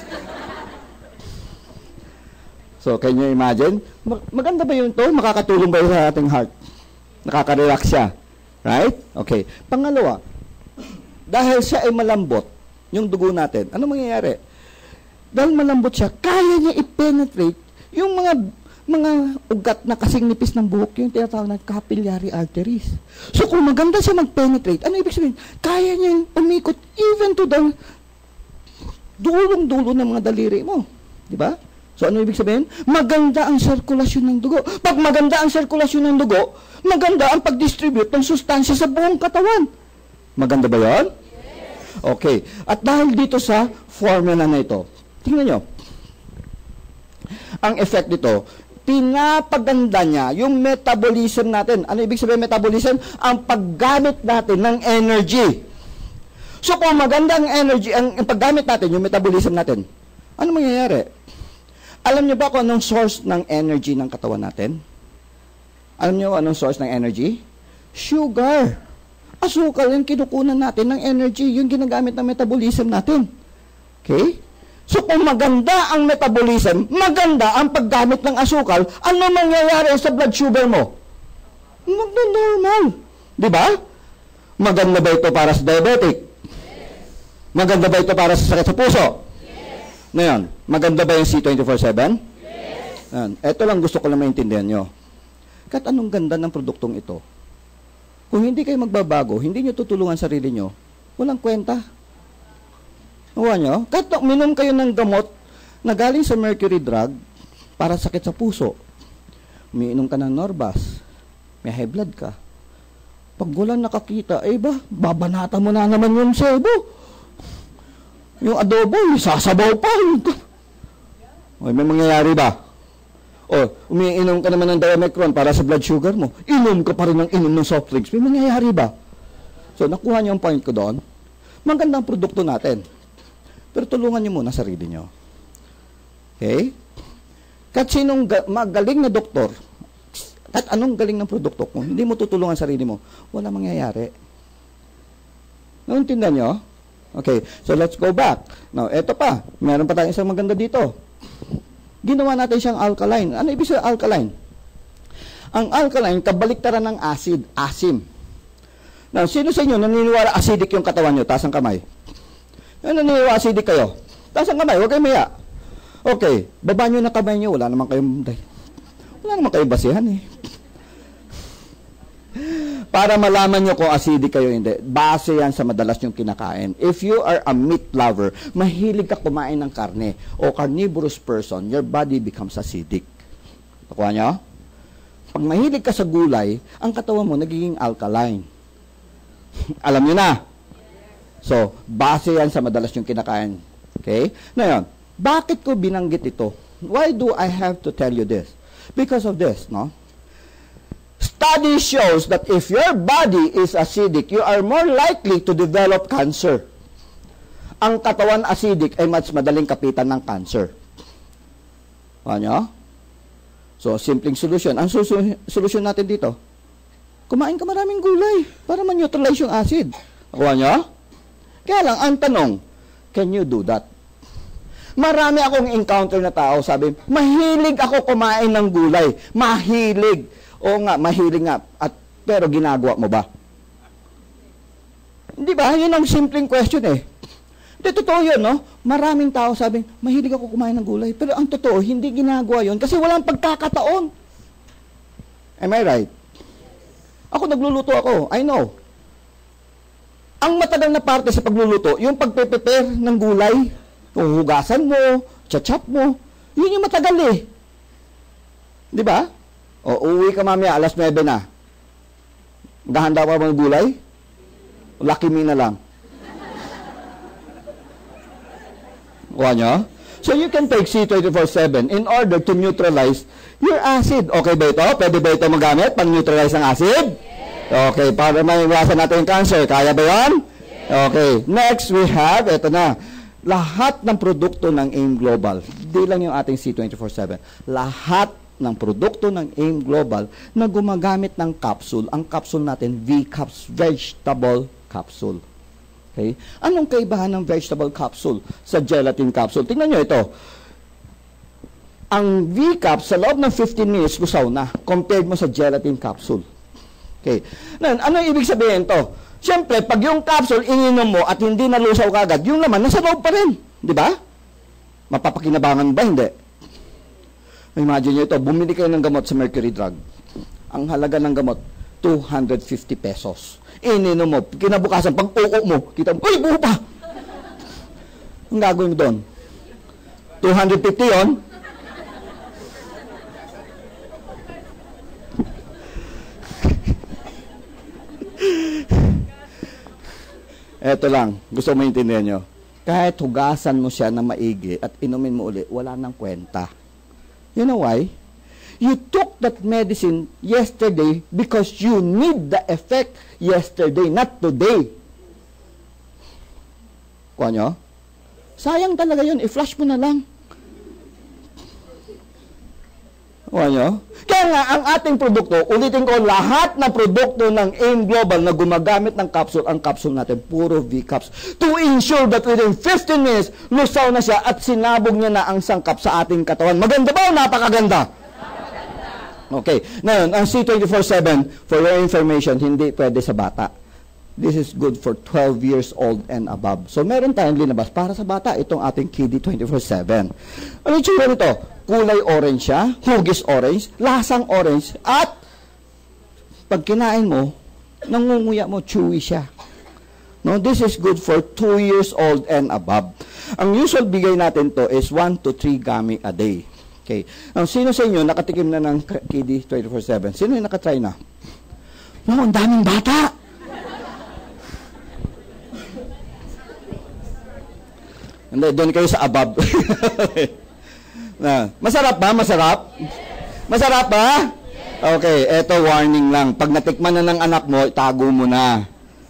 So, can you imagine? Mag maganda ba yun to? Makakatulong ba yun sa ating heart? Nakaka-relax siya. Right? Okay. Pangalawa, dahil siya ay malambot, yung dugo natin, ano mangyayari? Dahil malambot siya, kaya niya i-penetrate yung mga mga ugat na kasing nipis ng buhok, yung tinatawag na capillary arteries. So, kung maganda siya mag-penetrate, ano ibig sabihin? Kaya niyang umikot even to the dulong-dulo ng mga daliri mo. Di ba? So, ano ibig sabihin? Maganda ang sirkulasyon ng dugo. Pag maganda ang sirkulasyon ng dugo, maganda ang pag-distribute ng sustansya sa buong katawan. Maganda ba yan? Yes. Okay. At dahil dito sa formula na ito, Tingnan nyo. Ang effect nito, pinapaganda niya yung metabolism natin. Ano ibig sabihin metabolism? Ang paggamit natin ng energy. So kung maganda ang energy, ang, ang paggamit natin, yung metabolism natin, ano mangyayari? Alam niyo ba kung anong source ng energy ng katawan natin? Alam niyo anong source ng energy? Sugar. Asukal yung kinukunan natin ng energy, yung ginagamit ng metabolism natin. Okay? So kung maganda ang metabolism, maganda ang paggamit ng asukal, ano mangyayari sa blood sugar mo? Magno-normal. Di ba? Maganda ba ito para sa diabetic? Yes. Maganda ba ito para sa sakit sa puso? Yes. Ngayon, maganda ba yung C twenty-four seven? Yes. Ngayon, ito lang gusto ko lang maintindihan nyo. Kahit anong ganda ng produktong ito, kung hindi kayo magbabago, hindi nyo tutulungan sarili nyo, walang kwenta. Nawa nyo? Kahit minom kayo ng gamot na galing sa mercury drug para sakit sa puso. Umiinom ka ng Norvas, may high blood ka. Pag walang nakakita, eh ba, babanata mo na naman yung sebo. Yung adobo, sasabaw pa. O, may mangyayari ba? O, umiinom ka naman ng Diamecron para sa blood sugar mo. Inom ka pa rin ng inom ng soft drinks. May mangyayari ba? So, nakuha niyo ang point ko doon. Magandang produkto natin. Pero tulungan niyo muna sarili niyo. Okay? Kahit sinong magaling na doktor, kahit anong galing ng produkto, kung hindi mo tutulungan sarili mo, wala mangyayari. Nauntindihan niyo? Okay, so let's go back. Now, eto pa. Meron pa tayong isang maganda dito. Ginawa natin siyang alkaline. Ano ibig sabihin alkaline? Ang alkaline, kabaliktaran ng acid, asim. Now, sino sa inyo naniniwala acidic yung katawan niyo? Taas ang kamay. Ano naniniwala acidic kayo? Taas ang kamay, huwag kayo maya. Okay, baba nyo na kamay nyo, wala naman kayong, wala naman kayong basihan eh. Para malaman nyo kung acidic kayo hindi, base yan sa madalas nyong kinakain. If you are a meat lover, mahilig ka kumain ng karne, o carnivorous person, your body becomes acidic. Nakuha nyo? Pag mahilig ka sa gulay, ang katawan mo nagiging alkaline. Alam nyo na. So, base yan sa madalas yung kinakain. Okay? Ngayon, bakit ko binanggit ito? Why do I have to tell you this? Because of this, no? Study shows that if your body is acidic, you are more likely to develop cancer. Ang katawan acidic ay mas madaling kapitan ng cancer. Ano? So, simpleng solution. Ang solusyon natin dito, kumain ka maraming gulay para ma-neutralize yung acid. Nakuha nyo? Kaya lang, ang tanong, can you do that? Marami akong encounter na tao, sabi, mahilig ako kumain ng gulay. Mahilig. Oo nga, mahilig nga. At, pero ginagawa mo ba? Hindi ba? Yun ang simpleng question eh. Hindi, totoo yun, no? Maraming tao sabi, mahilig ako kumain ng gulay. Pero ang totoo, hindi ginagawa yun kasi walang pagkakataon. Am I right? Ako nagluluto ako. I know. Ang matagal na parte sa pagluluto, yung pagpe-prepare ng gulay, yung hugasan mo, chachap mo, yun yung matagal eh. Di ba? O, uuwi ka mamaya, alas nuwebe na. Magahanda pa ba ng gulay? Lucky me na lang. Kuha nyo? So you can take C twenty-four seven in order to neutralize your acid. Okay ba ito? Pwede ba ito magamit pang neutralize ang acid? Okay, para maiwasan natin yung cancer. Kaya ba yan? Okay. Next, we have, ito na, lahat ng produkto ng AIM Global, di lang yung ating C twenty-four seven, lahat ng produkto ng AIM Global na gumagamit ng capsule, ang capsule natin, V-Caps, vegetable capsule. Okay? Anong kaibahan ng vegetable capsule sa gelatin capsule? Tingnan nyo ito. Ang V-Caps, sa loob ng fifteen minutes, gusaw na, compared mo sa gelatin capsule. Okay. Now, ano ibig sabihin to? Siyempre, pag yung capsule ininom mo at hindi nalusaw kagad, yung laman nasa loob pa rin. Di ba? Mapapakinabangan ba? Hindi. Imagine nyo ito, bumili kayo ng gamot sa mercury drug. Ang halaga ng gamot, two hundred fifty pesos. Ininom mo, kinabukasan, pag uko mo, kita mo, uy, buho pa! Ang gagawin mo doon? two hundred fifty yon. Eto lang, gusto mo maintindihan nyo. kahit hugasan mo siya na maigi at inumin mo uli, wala nang kwenta. You know why? You took that medicine yesterday because you need the effect yesterday, not today. Kuha nyo? Sayang talaga yun. I-flush mo na lang. Kuha nyo? Kaya nga, ang ating produkto, ulitin ko, lahat ng produkto ng AIM Global na gumagamit ng capsule, ang capsule natin, puro V-Caps, to ensure that within fifteen minutes, lusaw na siya at sinabog niya na ang sangkap sa ating katawan. Maganda ba o napakaganda? Napakaganda. Okay. Ngayon, ang C twenty-four seven, for your information, hindi pwede sa bata. This is good for twelve years old and above. So, meron tayong linabas para sa bata, itong ating K D twenty-four seven. Ano yung tsura nito? Kulay orange siya, hugis orange, lasang orange, at pag kinain mo, nangunguya mo, chewy siya. No, this is good for two years old and above. Ang usual bigay natin to is one to three gummy a day. Okay. Ang sino sa inyo nakatikim na ng K D twenty-four seven? Sino yung nakatry na? Wow, ang daming bata! Hindi, doon kayo sa above. Na, masarap ba? Masarap? Masarap ba? Okay, eto warning lang. Pag natikman na ng anak mo, itago mo na.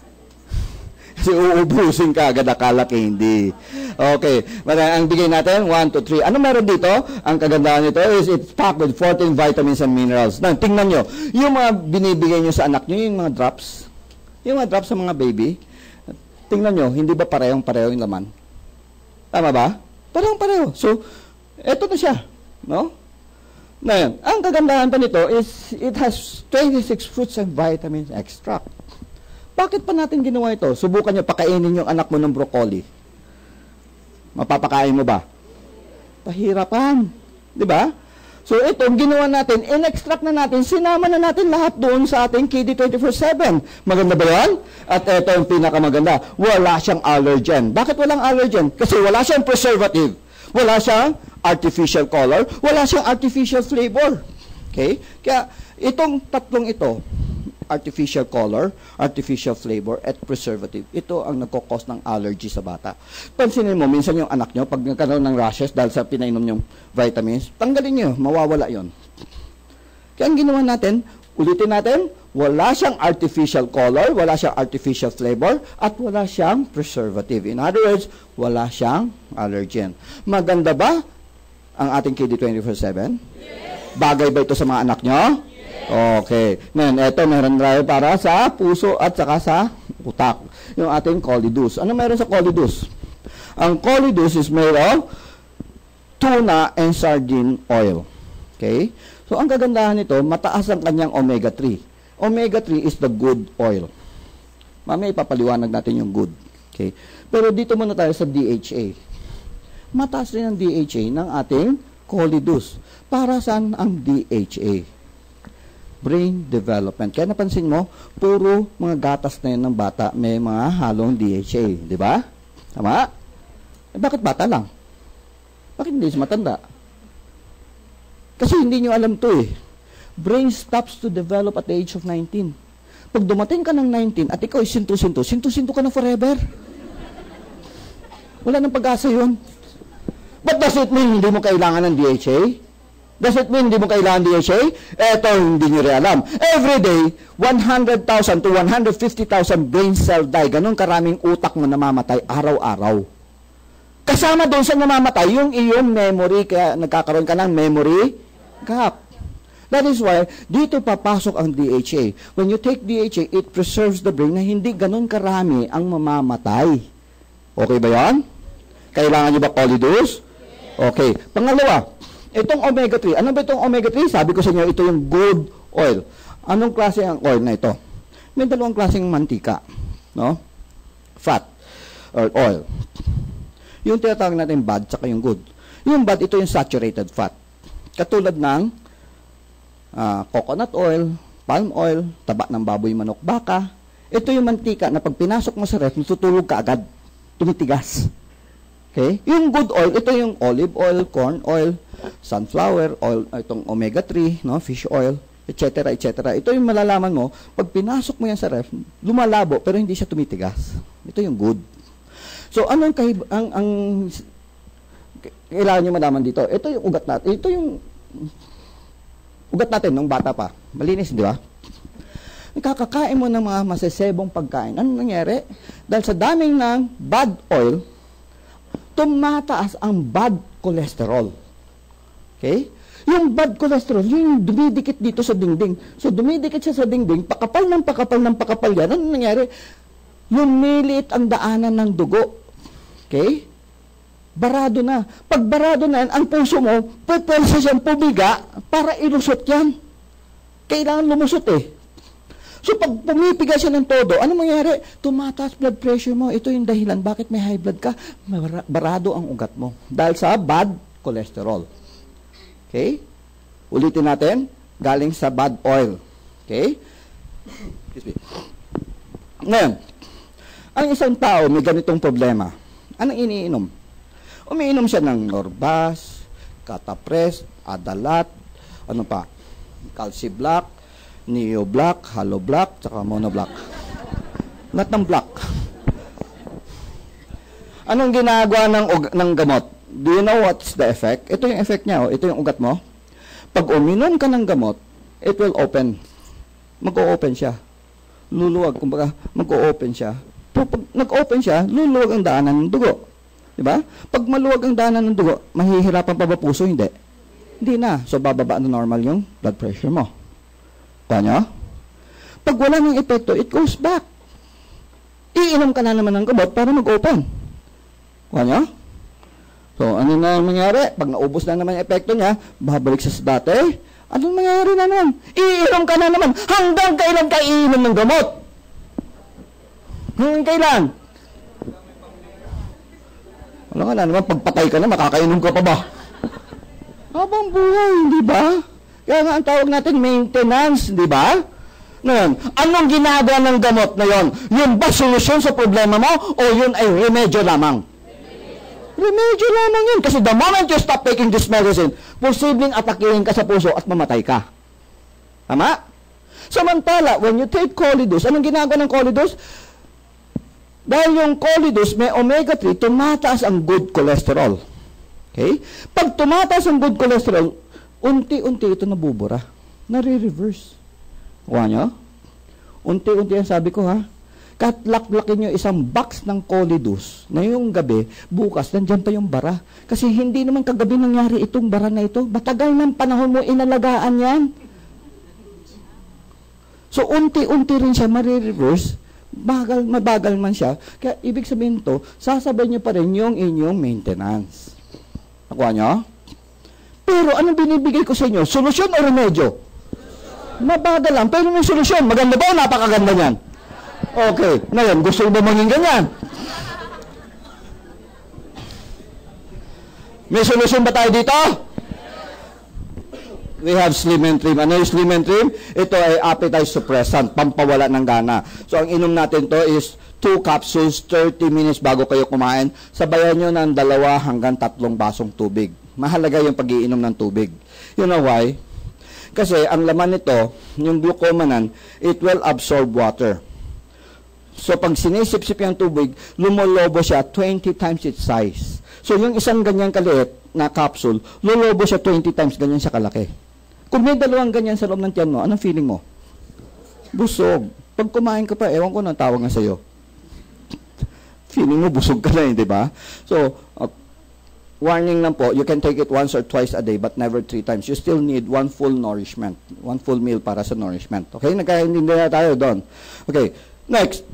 Kasi uubusin ka agad, akala candy. Okay, ang bigay natin, one to three. Ano meron dito? Ang kagandahan nito is it's packed with fourteen vitamins and minerals. Na, tingnan nyo, yung mga binibigay nyo sa anak nyo, yung mga drops, yung mga drops sa mga baby, tingnan nyo, hindi ba parehong-pareho yung laman? Tama ba? Parehong-pareho. So, eto na siya, no? Ngayon, ang kagandahan pa nito is it has twenty-six fruits and vitamins extract. Bakit pa natin ginawa ito? Subukan nyo, pakainin yung anak mo ng broccoli. Mapapakain mo ba? Pahirapan. Di ba? So, ito, ginawa natin, in-extract na natin, sinama na natin lahat doon sa ating K D twenty-four seven. Maganda ba yan? At ito ang pinakamaganda, wala siyang allergen. Bakit walang allergen? Kasi wala siyang preservative. Wala siyang artificial color, wala siyang artificial flavor. Okay? Kaya itong tatlong ito, artificial color, artificial flavor, at preservative, ito ang nagkakos ng allergy sa bata. Pansinin mo, minsan yung anak nyo, pag nagkaroon ng rashes dahil sa pinainom yung vitamins, tanggalin nyo, mawawala yon. Kaya ang ginawa natin, ulitin natin, wala siyang artificial color, wala siyang artificial flavor, at wala siyang preservative. In other words, wala siyang allergen. Maganda ba ang ating K D twenty-four seven? Yes. Bagay ba ito sa mga anak nyo? Yes. Okay. Ngayon, ito meron tayo para sa puso at saka sa utak. Yung ating Colidus. Ano meron sa Colidus? Ang Colidus is made of tuna and sardine oil. Okay? So, ang kagandahan nito, mataas ang kanyang omega three. Omega three is the good oil. Mamaya ipapaliwanag natin yung good. Okay? Pero dito muna tayo sa D H A. Mataas rin ang D H A ng ating Colidus. Para saan ang D H A? Brain development. Kaya napansin mo, puro mga gatas na yun ng bata may mga halong D H A. Di ba? Tama? Eh, bakit bata lang? Bakit hindi sa matanda? Kasi hindi nyo alam to eh. Brain stops to develop at the age of nineteen. Pag dumating ka ng nineteen at ikaw ay sinto-sinto, sinto-sinto ka na forever. Wala nang pag-asa yun. But does it mean hindi mo kailangan ng D H A? Does it mean hindi mo kailangan D H A? Eto, hindi nyo rin alam. Every day, one hundred thousand to one hundred fifty thousand brain cell die. Ganon karaming utak mo namamatay araw-araw. Kasama doon sa namamatay, yung iyong memory, kaya nagkakaroon ka ng memory gap. That is why, dito papasok ang D H A. When you take D H A, it preserves the brain na hindi ganon karami ang mamamatay. Okay ba yan? Kailangan nyo ba Colidus? Okay. Pangalawa, itong omega three. Ano ba itong omega three? Sabi ko sa inyo, ito yung good oil. Anong klase ang oil na ito? May dalawang klaseng mantika. No? Fat or oil. Yung tinatawag natin bad, saka yung good. Yung bad, ito yung saturated fat. Katulad ng Uh, coconut oil, palm oil, taba ng baboy, manok, baka. Ito yung mantika na pag pinasok mo sa ref, natutulog ka agad. Tumitigas. Okay? Yung good oil, ito yung olive oil, corn oil, sunflower oil, itong omega three, no, fish oil, et cetera, et cetera. Ito yung malalaman mo, pag pinasok mo yan sa ref, lumalabo, pero hindi siya tumitigas. Ito yung good. So, anong kahib ang, ang kailangan nyo malaman dito? Ito yung ugat natin. Ito yung ugat natin nung bata pa. Malinis, di ba? Nakakakain mo ng mga masasebong pagkain. Anong nangyari? Dahil sa daming ng bad oil, tumataas ang bad cholesterol. Okay? Yung bad cholesterol, yung dumidikit dito sa dingding. So, dumidikit siya sa dingding, pakapal ng pakapal ng pakapal yan. Anong nangyari? Lumiliit ang daanan ng dugo. Okay? Barado na. Pag barado na yan, ang puso mo, pwede siyang pumiga para ilusot yan. Kailangan lumusot eh. So, pag pumipiga siya ng todo, ano mangyari? Tumataas blood pressure mo. Ito yung dahilan. Bakit may high blood ka? Barado ang ugat mo. Dahil sa bad cholesterol. Okay? Ulitin natin. Galing sa bad oil. Okay? Excuse me. Ngayon, ang isang tao may ganitong problema. Anong iniinom? Umiinom siya ng Norbas, Catapres, Adalat, ano pa? Calci Black, Neo Black, Halo Black, tsaka Mono Black. Lahat ng black. Anong ginagawa ng, ng gamot? Do you know what's the effect? Ito yung effect niya, oh. Ito yung ugat mo. Pag uminom ka ng gamot, it will open. Mag-o-open siya. Luluwag, kumbaga, mag-o-open siya. Pero pag nag-open siya, luluwag ang daanan ng dugo. Diba? Pag maluwag ang daanan ng dugo, mahihirapan pa ba puso? Hindi. Hindi na. So, bababa na normal yung blood pressure mo. Kanya? Pag wala ng epekto, it goes back. Iinom ka na naman ng gamot para mag-open. Kanya? So, ano na mangyari? Pag naubos na naman yung epekto niya, babalik siya sa dati. Anong mangyari na naman? Iinom ka na naman. Hanggang kailan ka iinom ng gamot? Hanggang kailan? Wala ka na naman, pagpatay ka na, makakainom ka pa ba? Habang buhay, di ba? Kaya nga ang tawag natin maintenance, di ba? Ngayon, anong ginagawa ng gamot na yon? Yun ba solusyon sa problema mo o yun ay remedyo lamang? Remedyo lamang yun. Kasi the moment you stop taking this medicine, posibleng atakihin ka sa puso at mamatay ka. Tama? Samantala, when you take Cholidus, anong ginagawa ng Cholidus? Dahil yung Cholidus may omega three, tumataas ang good cholesterol. Okay? Pag tumataas ang good cholesterol, unti-unti ito nabubura. Nare-reverse. Kuha nyo? Unti-unti yan sabi ko ha. Katlaklakin nyo isang box ng Cholidus na yung gabi, bukas, nandyan pa yung bara. Kasi hindi naman kagabi nangyari itong bara na ito. Matagal ng panahon mo inalagaan yan. So, unti-unti rin siya marireverse. Bagal, mabagal man siya. Kaya, ibig sabihin to, sasabay nyo pa rin yung inyong maintenance. Nakuha nyo? Pero, anong binibigay ko sa inyo? Solusyon o remedyo? Mabagal lang, pero may solusyon. Maganda ba o napakaganda niyan? Okay. Ngayon, gusto mo maging ganyan? May solusyon ba tayo dito? We have Slim and Trim. Ano yung Slim and Trim? Ito ay appetite suppressant, pampawala ng gana. So, ang inom natin to is two capsules, thirty minutes bago kayo kumain. Sabayan nyo ng dalawa hanggang tatlong basong tubig. Mahalaga yung pag-iinom ng tubig. You know why? Kasi ang laman nito, yung glucomannan, it will absorb water. So, pag sinisip-sip yung tubig, lumolobo siya twenty times its size. So, yung isang ganyan kaliit na capsule, lolobo siya twenty times ganyan siya kalaki. Kung may dalawang ganyan sa loob ng tiyan mo, anong feeling mo? Busog. Pag kumain ka pa, ewan ko nang tawag nga sa'yo. Feeling mo, busog ka na eh, di ba? So, uh, warning lang po, you can take it once or twice a day, but never three times. You still need one full nourishment. One full meal para sa nourishment. Okay? Nagkaintindi na tayo doon. Okay. Next.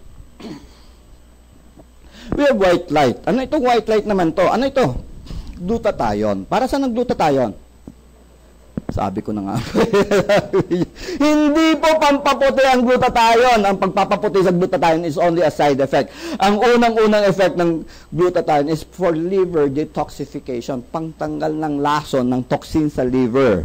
We have white light. Ano itong white light naman to? Ano ito? Glutathione. Para saan ang glutathione? Sabi ko na nga. Hindi po pampaputi ang glutathione. Ang pagpapaputi sa glutathione is only a side effect. Ang unang-unang effect ng glutathione is for liver detoxification. Pangtanggal ng lason ng toxin sa liver.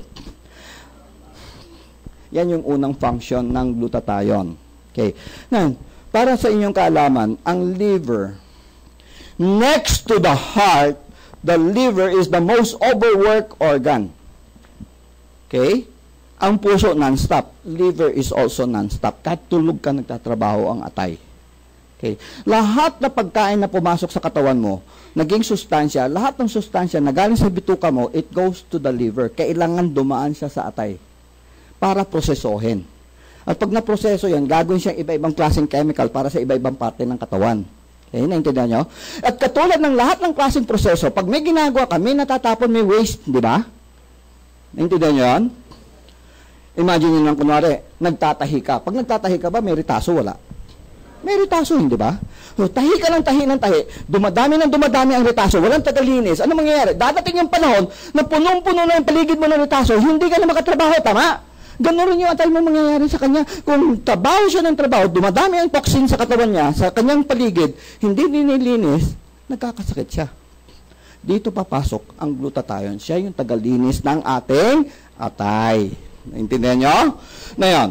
Yan yung unang function ng glutathione. Okay. Ngayon, para sa inyong kaalaman, ang liver, next to the heart, the liver is the most overworked organ. Okay? Ang puso non-stop. Liver is also non-stop. Kahit tulog ka, nagtatrabaho ang atay. Okay. Lahat na pagkain na pumasok sa katawan mo, naging sustansya, lahat ng sustansya na galing sa bituka mo, it goes to the liver. Kailangan dumaan siya sa atay para prosesohin. At pag naproseso yan, gagawin siyang iba-ibang klaseng chemical para sa iba-ibang parte ng katawan. Okay, naintindihan nyo? At katulad ng lahat ng klaseng proseso, pag may ginagawa ka, may natatapon, may waste, di ba? Naintindihan nyo yan? Imagine nyo lang, kunwari, nagtatahi ka. Pag nagtatahi ka ba, may ritaso, wala? May ritaso, hindi ba? So, tahi ka lang, tahi ng tahi. Dumadami ng dumadami ang ritaso. Walang tagalinis. Ano mangyayari? Dadating yung panahon na punong-puno na yung paligid mo ng ritaso, hindi ka na makatrabaho, tama? Ganun rin yung atay mo mangyayari sa kanya. Kung trabaho siya ng trabaho, dumadami ang toxin sa katawan niya, sa kanyang paligid, hindi nililinis, nagkakasakit siya. Dito papasok ang glutathione. Siya yung tagalinis ng ating atay. Naintindihan nyo? Na yan.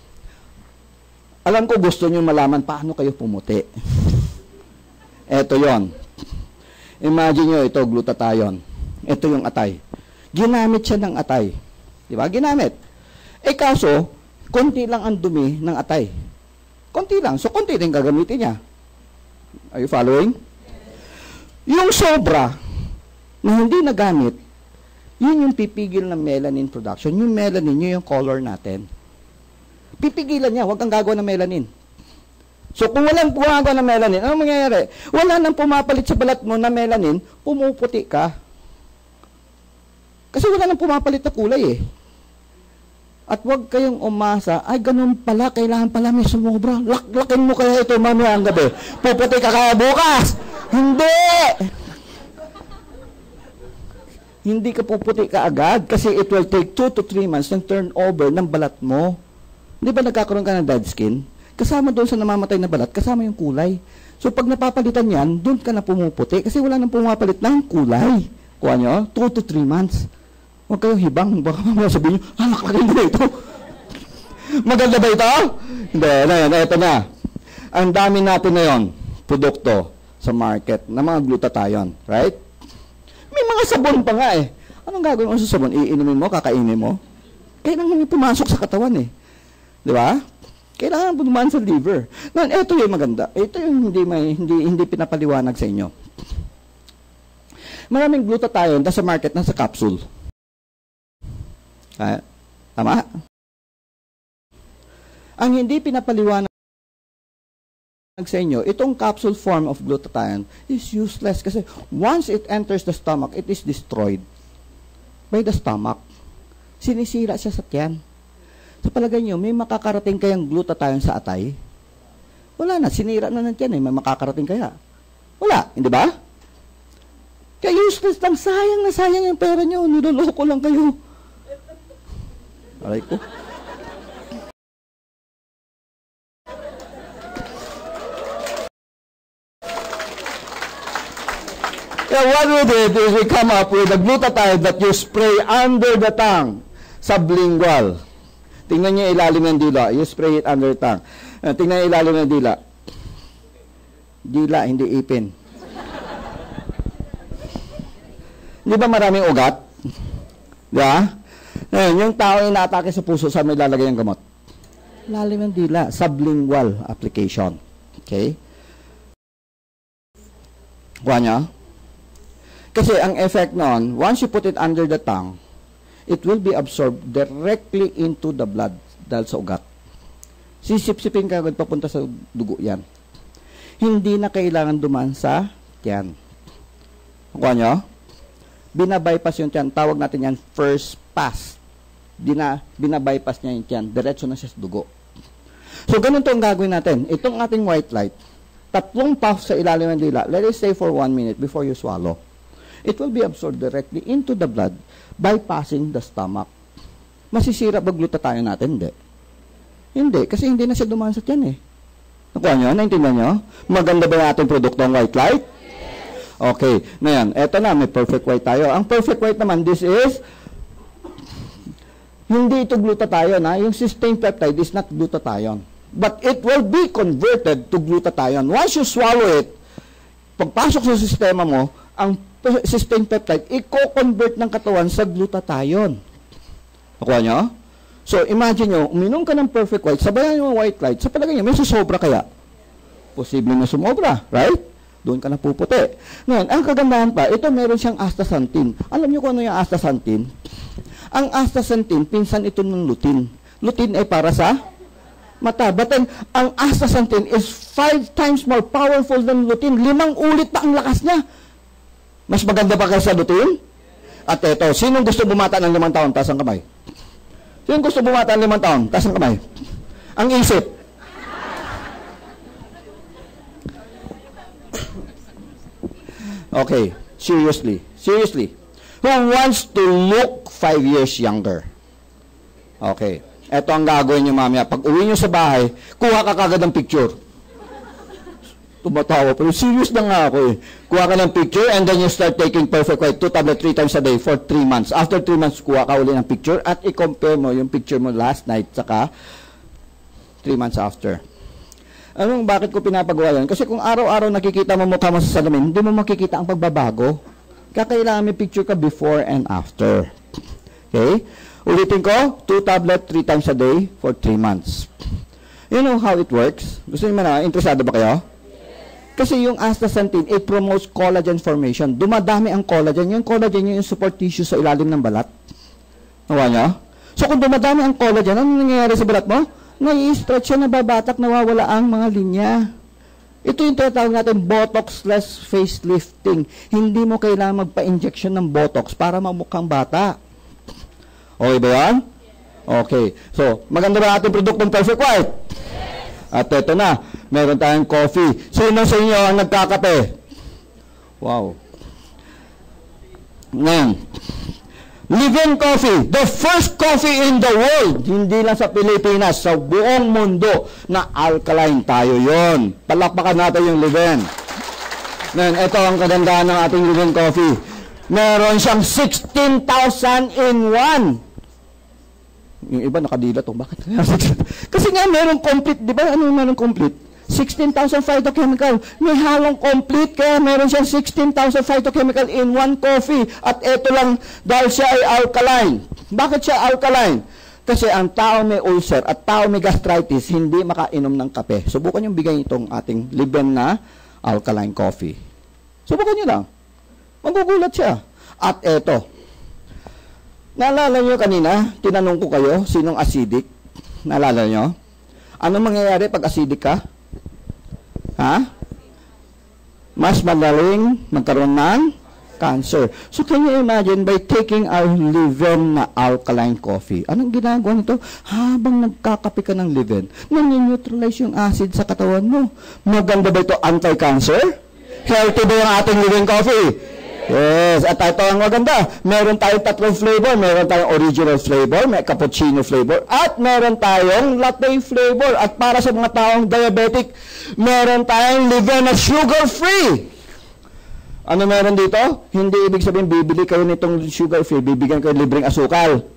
Alam ko gusto nyo malaman paano kayo pumuti. Ito yon. Imagine nyo ito, glutathione. Ito yung atay. Ginamit siya ng atay. Di ba? Ginamit. Eh kaso, konti lang ang dumi ng atay. Konti lang. So, konti din gagamitin niya. Are you following? Yung sobra na hindi nagamit, yun yung pipigil ng melanin production. Yung melanin, yun yung color natin. Pipigilan niya, huwag kang gagawa ng melanin. So, kung walang gumagawa ng melanin, ano mangyayari? Wala nang pumapalit sa balat mo na melanin, pumuputi ka. Kasi wala nang pumapalit na kulay eh. At huwag kayong umasa, ay ganun pala, kailangan pala may sumobra. Laklakin mo kaya ito mamaya ang gabi. Puputi ka kaya bukas. Hindi! Hindi ka puputi ka agad kasi it will take two to three months ng turnover ng balat mo. Di ba nagkakaroon ka ng dead skin? Kasama doon sa namamatay na balat, kasama yung kulay. So pag napapalitan yan, doon ka na pumuputi kasi wala nang pumapalit ng kulay. Kuha nyo, two to three months. Huwag kayong hibang. Baka mamaya sabihin nyo, halaklakin mo ito. Maganda ba ito? Hindi, na yan, ito na. Ang dami natin na yon, produkto sa market na mga glutathione, right? May mga sabon pa nga eh. Anong gagawin mo sa sabon? Iinumin mo, kakainin mo? Kailangan may pumasok sa katawan eh. Di ba? Kailangan dumaan sa liver. Now, ito yung maganda. Ito yung hindi, may, hindi, hindi pinapaliwanag sa inyo. Maraming glutathione na sa market, nasa capsule. Ah, tama? Ang hindi pinapaliwanag sa inyo, itong capsule form of glutathione is useless kasi once it enters the stomach, it is destroyed by the stomach. Sinisira siya sa tiyan. Sa palagay nyo, may makakarating kayang glutathione sa atay? Wala na, sinira na ng tiyan eh. May makakarating kaya? Wala, hindi ba? Kaya useless lang, sayang na sayang yung pera nyo. Niloloko lang kayo. Aray ko. Yeah, what we did is we come up with a glutathione that you spray under the tongue, sublingual. Tingnan niyo ilalim ng dila. You spray it under the tongue. Uh, tingnan niyo ilalim ng dila. Dila, hindi ipin. Di ba maraming ugat? Di ba? Ngayon, yung tao yung naatake sa puso, saan may lalagay ang gamot? Lalim ng dila. Sublingual application. Okay? Kuha niya? Kasi ang effect noon, once you put it under the tongue, it will be absorbed directly into the blood dahil sa ugat. Sisip-sipin ka agad papunta sa dugo yan. Hindi na kailangan duman sa tiyan. Kuha niyo? Binabypass yung tiyan. Tawag natin yan first pass. Bina, binabypass niya yung tiyan. Diretso na siya sa dugo. So, ganun to ang gagawin natin. Itong ating white light, tatlong puff sa ilalim ng dila. Let it stay for one minute before you swallow. It will be absorbed directly into the blood bypassing the stomach. Masisira ba glutathione natin? Hindi. Hindi. Kasi hindi na siya dumaan sa tiyan eh. Nakuha nyo? Naintindihan nyo? Maganda ba yung ating produkto ang white light? Okay. Na yan. Eto na. May perfect white tayo. Ang perfect white naman, this is hindi ito glutathione. Ha? Yung cysteine peptide is not glutathione. But it will be converted to glutathione. Once you swallow it, pagpasok sa sistema mo, ang cysteine peptide, i-convert ng katawan sa glutathione. Nakuha nyo? So, imagine nyo, uminom ka ng perfect white, sabayan yung white light, sa palagay nyo, may susobra kaya? posible na sumobra, right? Doon ka na puputi. Ngayon, ang kagandahan pa, ito meron siyang astaxanthin. Alam niyo kung ano yung astaxanthin? Ang astaxanthin, pinsan ito ng lutein. Lutein ay para sa mata. But then, ang astaxanthin is five times more powerful than lutein. Limang ulit pa ang lakas niya. Mas maganda pa kaysa lutein? At ito, sinong gusto bumata ng limang taon? Taas ang kamay. Sinong gusto bumata ng limang taon? Taas ang kamay. Ang isip. Okay, seriously. Seriously. Who wants to look five years younger? Okay. Ito ang gagawin niyo mamaya. Pag uwi niyo sa bahay, kuha ka kagad ng picture. Tumatawa. Pero serious na nga ako eh. Kuha ka ng picture and then you start taking perfect white. Two tablet three times a day for three months. After three months, kuha ka uli ng picture at i-compare mo yung picture mo last night saka three months after. Anong bakit ko pinapagawa yan? Kasi kung araw-araw nakikita mo mukha mo sa salamin, hindi mo makikita ang pagbabago. Kakailangan may picture ka before and after. Okay? Ulitin ko, two tablet, three times a day for three months. You know how it works? Gusto niyo na, interesado ba kayo? Kasi yung astaxanthin, it promotes collagen formation. Dumadami ang collagen. Yung collagen yung support tissue sa ilalim ng balat. Nawa niyo? So kung dumadami ang collagen, ano nangyayari sa balat mo? Nai-stretch siya, nababatak, nawawala ang mga linya. Ito yung tinatawag natin Botox-less facelifting. Hindi mo kailangan magpa-injection ng Botox para mamukhang bata. Okay ba yan? Okay. So, maganda ba ating produktong Perfect White? At ito na, meron tayong coffee. Sino sa inyo ang nagkakape? Wow. Ngayon, Live-in coffee, the first coffee in the world, hindi lang sa Pilipinas, sa buong mundo, na alkaline tayo yon. Palakpakan natin yung Live-in. Ngayon, ito ang kagandahan ng ating Live-in coffee. Meron siyang sixteen thousand in one. Yung iba nakadila to. Bakit? Kasi nga meron complete, di ba? Ano yung meron complete? sixteen thousand phytochemical. May halong complete, kaya meron siyang sixteen thousand phytochemical in one coffee. At ito lang, dahil siya ay alkaline. Bakit siya alkaline? Kasi ang tao may ulcer at tao may gastritis, hindi makainom ng kape. Subukan yung bigay itong ating Live-in na alkaline coffee. Subukan nyo lang. Magugulat siya. At ito. Naalala nyo kanina, tinanong ko kayo, sinong acidic? Naalala nyo? Ano mangyayari pag acidic ka? Ha? Mas madaling magkaroon ng cancer. So can you imagine by taking our Live-in na alkaline coffee? Anong ginagawa nito? Habang nagkakape ka ng Live-in, nani-neutralize yung acid sa katawan mo. Maganda ba ito anti-cancer? Healthy ba yung ating Live-in coffee? Yes. At ito ang maganda. Meron tayong tatlong flavor. Meron tayong original flavor, may cappuccino flavor, at meron tayong latte flavor. At para sa mga taong diabetic, meron tayong Live-in na sugar-free. Ano meron dito? Hindi ibig sabihin, bibili kayo nitong sugar-free, bibigyan kayo libreng asukal.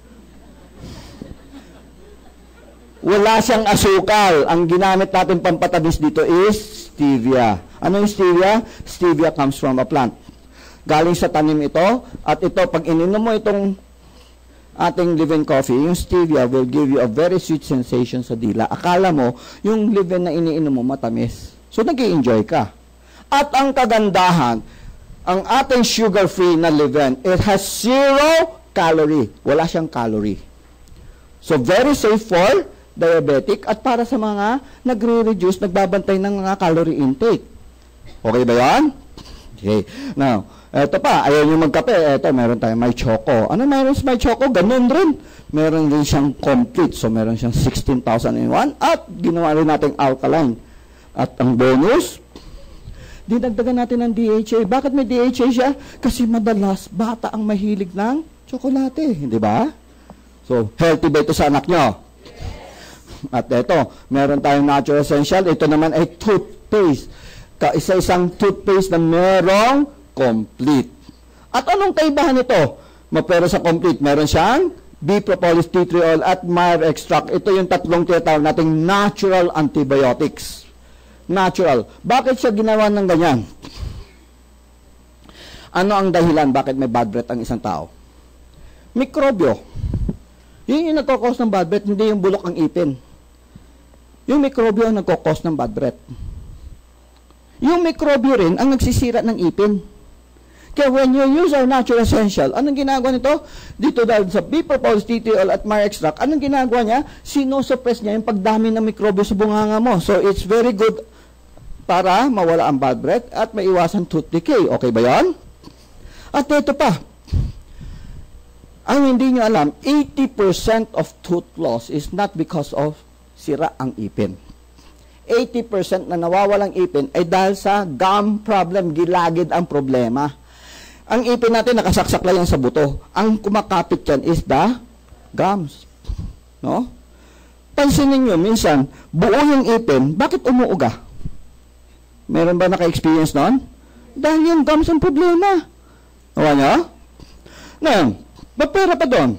Wala siyang asukal. Ang ginamit natin pampatamis dito is stevia. Ano yung stevia? Stevia comes from a plant. Galing sa tanim ito, at ito, pag ininom mo itong ating Live-in coffee, yung stevia will give you a very sweet sensation sa dila. Akala mo, yung Live-in na iniinom mo matamis. So, nag-i-enjoy ka. At ang kagandahan, ang ating sugar-free na Live-in, it has zero calorie. Wala siyang calorie. So, very safe for diabetic at para sa mga nagre-reduce, nagbabantay ng mga calorie intake. Okay ba yan? Okay. Now, eto pa, ayaw nyo magkape. Eto, meron tayong may choco. Ano meron sa may choco? Ganun rin. Meron din siyang complete. So, meron siyang sixteen thousand in one. At ginawa rin natin alkaline. At ang bonus, dinagdagan natin ng D H A. Bakit may D H A siya? Kasi madalas, bata ang mahilig ng tsokolate. Hindi ba? So, healthy ba ito sa anak nyo? At eto, meron tayong natural essential. Ito naman ay toothpaste. Kaisa-isang toothpaste na merong complete. At anong kaibahan ito? Mapero sa complete, meron siyang B-propolis, tea tree oil, at myrrh extract. Ito yung tatlong tinatawag nating natural antibiotics. Natural. Bakit siya ginawa ng ganyan? Ano ang dahilan bakit may bad breath ang isang tao? Mikrobyo. Yun yung nagkakos ng bad breath, hindi yung bulok ang ipin. Yung mikrobyo ang nagkakos ng bad breath. Yung mikrobyo rin ang nagsisira ng ipin. Kaya when you use our natural essential, anong ginagawa nito? Dito dahil sa B-propose, T T L at Mar extract, anong ginagawa niya? Sinosuppress niya yung pagdami ng mikrobyo sa bunganga mo. So it's very good para mawala ang bad breath at maiwasan tooth decay. Okay ba yan? At ito pa, ang hindi nyo alam, eighty percent of tooth loss is not because of sira ang ipin. eighty percent na nawawalang ipin ay dahil sa gum problem, gilagid ang problema. Ang ipin natin nakasaksak lang yan sa buto. Ang kumakapit yan is the gums. No? Pansinin nyo, minsan, buo yung ipin, bakit umuuga? Meron ba naka-experience noon? Dahil yung gums ang problema. Nawa nyo? Ngayon, mapera pa doon.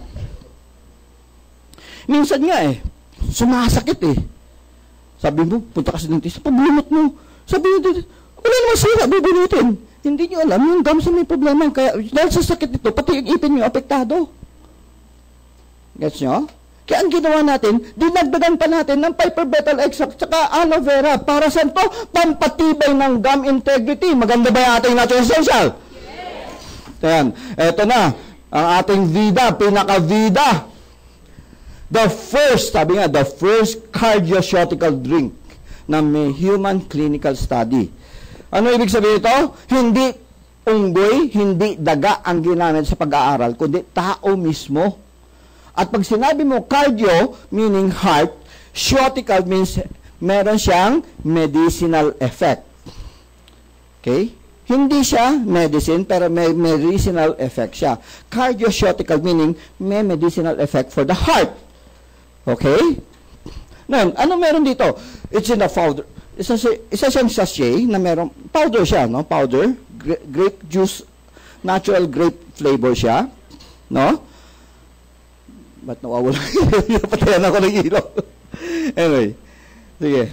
Minsan nga eh, sumasakit eh. Sabi mo, punta ka sa dentist, pabulot mo. Sabi mo, wala naman sira, bubulutin. Hindi nyo alam, yung gums may problema. Kaya, dahil sa sakit nito, pati yung ipin nyo, apektado. Gets nyo? Kaya ang ginawa natin, dinagdagan pa natin ng piperbetal extract tsaka aloe vera. Para saan to? Pampatibay ng gum integrity. Maganda ba yung ating natural essential? Yes! Ayan, eto na. Ang ating vida, pinaka-vida. The first, sabi nga, the first cardioceutical drink na may human clinical study. Ano ibig sabihin ito? Hindi unggoy, hindi daga ang ginamit sa pag-aaral, kundi tao mismo. At pag sinabi mo cardio, meaning heart, ceutical means meron siyang medicinal effect. Okay? Hindi siya medicine, pero may medicinal effect siya. Cardioceutical meaning may medicinal effect for the heart. Okay? Ngayon, ano meron dito? It's in the powder. Isa, isa siyang sachet na meron, powder siya, no? Powder, grape juice, natural grape flavor siya, no? Ba't nawawala? Patayan ako ng ilaw. Anyway, sige.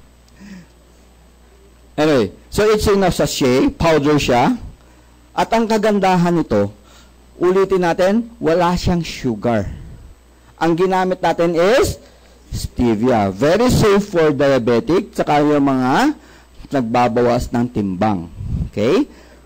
Anyway, so it's in a sachet, powder siya, at ang kagandahan nito, ulitin natin, wala siyang sugar. Ang ginamit natin is stevia. Very safe for diabetic, saka yung mga nagbabawas ng timbang. Okay?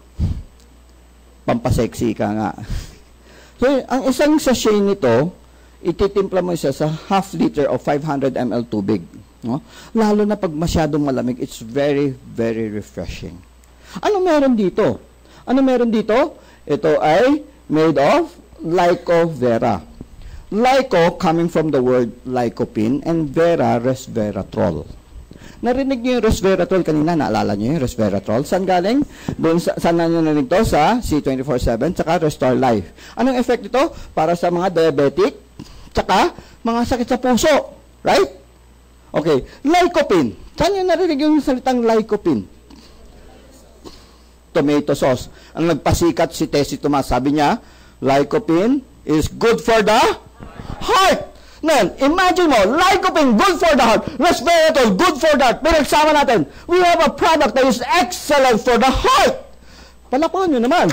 Pampasexy ka nga. So, ang isang sachet nito, ititimpla mo siya sa half liter of five hundred milliliters tubig. No? Lalo na pag masyadong malamig, it's very, very refreshing. Ano meron dito? Ano meron dito? Ito ay made of Lyco Vera. Lyco coming from the word lycopene and Vera, resveratrol. Narinig niyo yung resveratrol kanina, naalala niyo yung resveratrol? Saan galing? Doon sa, saan na niyo narinig to? Sa C twenty-four seven, tsaka Restore Life. Anong effect ito? Para sa mga diabetic, tsaka mga sakit sa puso. Right? Okay. Lycopene. Saan niyo narinig yung salitang lycopene? Tomato sauce. Ang nagpasikat si Tessie Tomas, sabi niya, lycopene is good for the heart. Ngayon, imagine mo, lycopene, good for the heart. Resveratrol, good for the heart. Pero nagsama natin, we have a product that is excellent for the heart. Palakpakan nyo naman.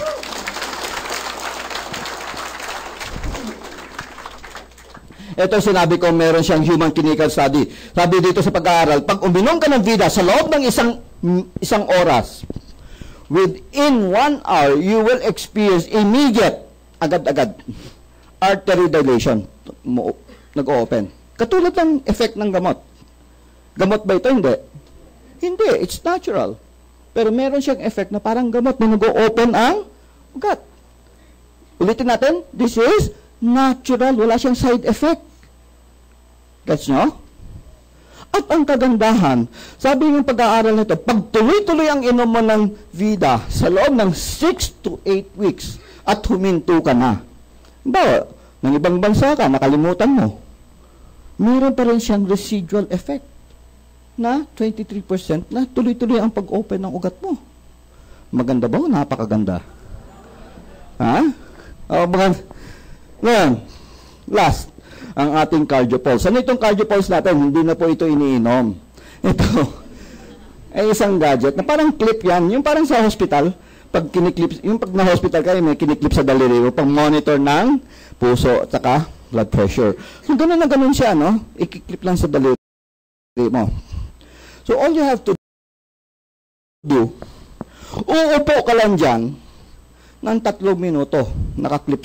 Ito sinabi ko, meron siyang human clinical study. Sabi dito sa pag-aaral, pag uminom ka ng vida sa loob ng isang, isang oras, within one hour, you will experience immediate, agad-agad, artery dilation. Nag-o-open. Katulad ng effect ng gamot. Gamot ba ito? Hindi. Hindi. It's natural. Pero meron siyang effect na parang gamot na nag-o-open ang ugat. Ulitin natin. This is natural. Wala siyang side effect. Gets nyo? At ang kagandahan, sabi ng pag-aaral nito, pag tuloy-tuloy ang inom mo ng vida sa loob ng six to eight weeks at huminto ka na. Ba, ng ibang bansa ka, nakalimutan mo. Meron pa rin siyang residual effect na twenty-three percent na tuloy-tuloy ang pag-open ng ugat mo. Maganda ba o napakaganda? Ha? O, mga... Ngayon, last, ang ating cardiopulse. Ano itong cardiopulse natin? Hindi na po ito iniinom. Ito, ay isang gadget na parang clip yan. Yung parang sa hospital, pag kiniklip, yung pag na-hospital kayo, may kiniklip sa daliri mo, pang monitor ng puso at saka blood pressure. So, gano'n na gano'n siya, no? Ikiklip lang sa daliri mo. So, all you have to do, uupo ka lang dyan ng tatlong minuto, nakaklip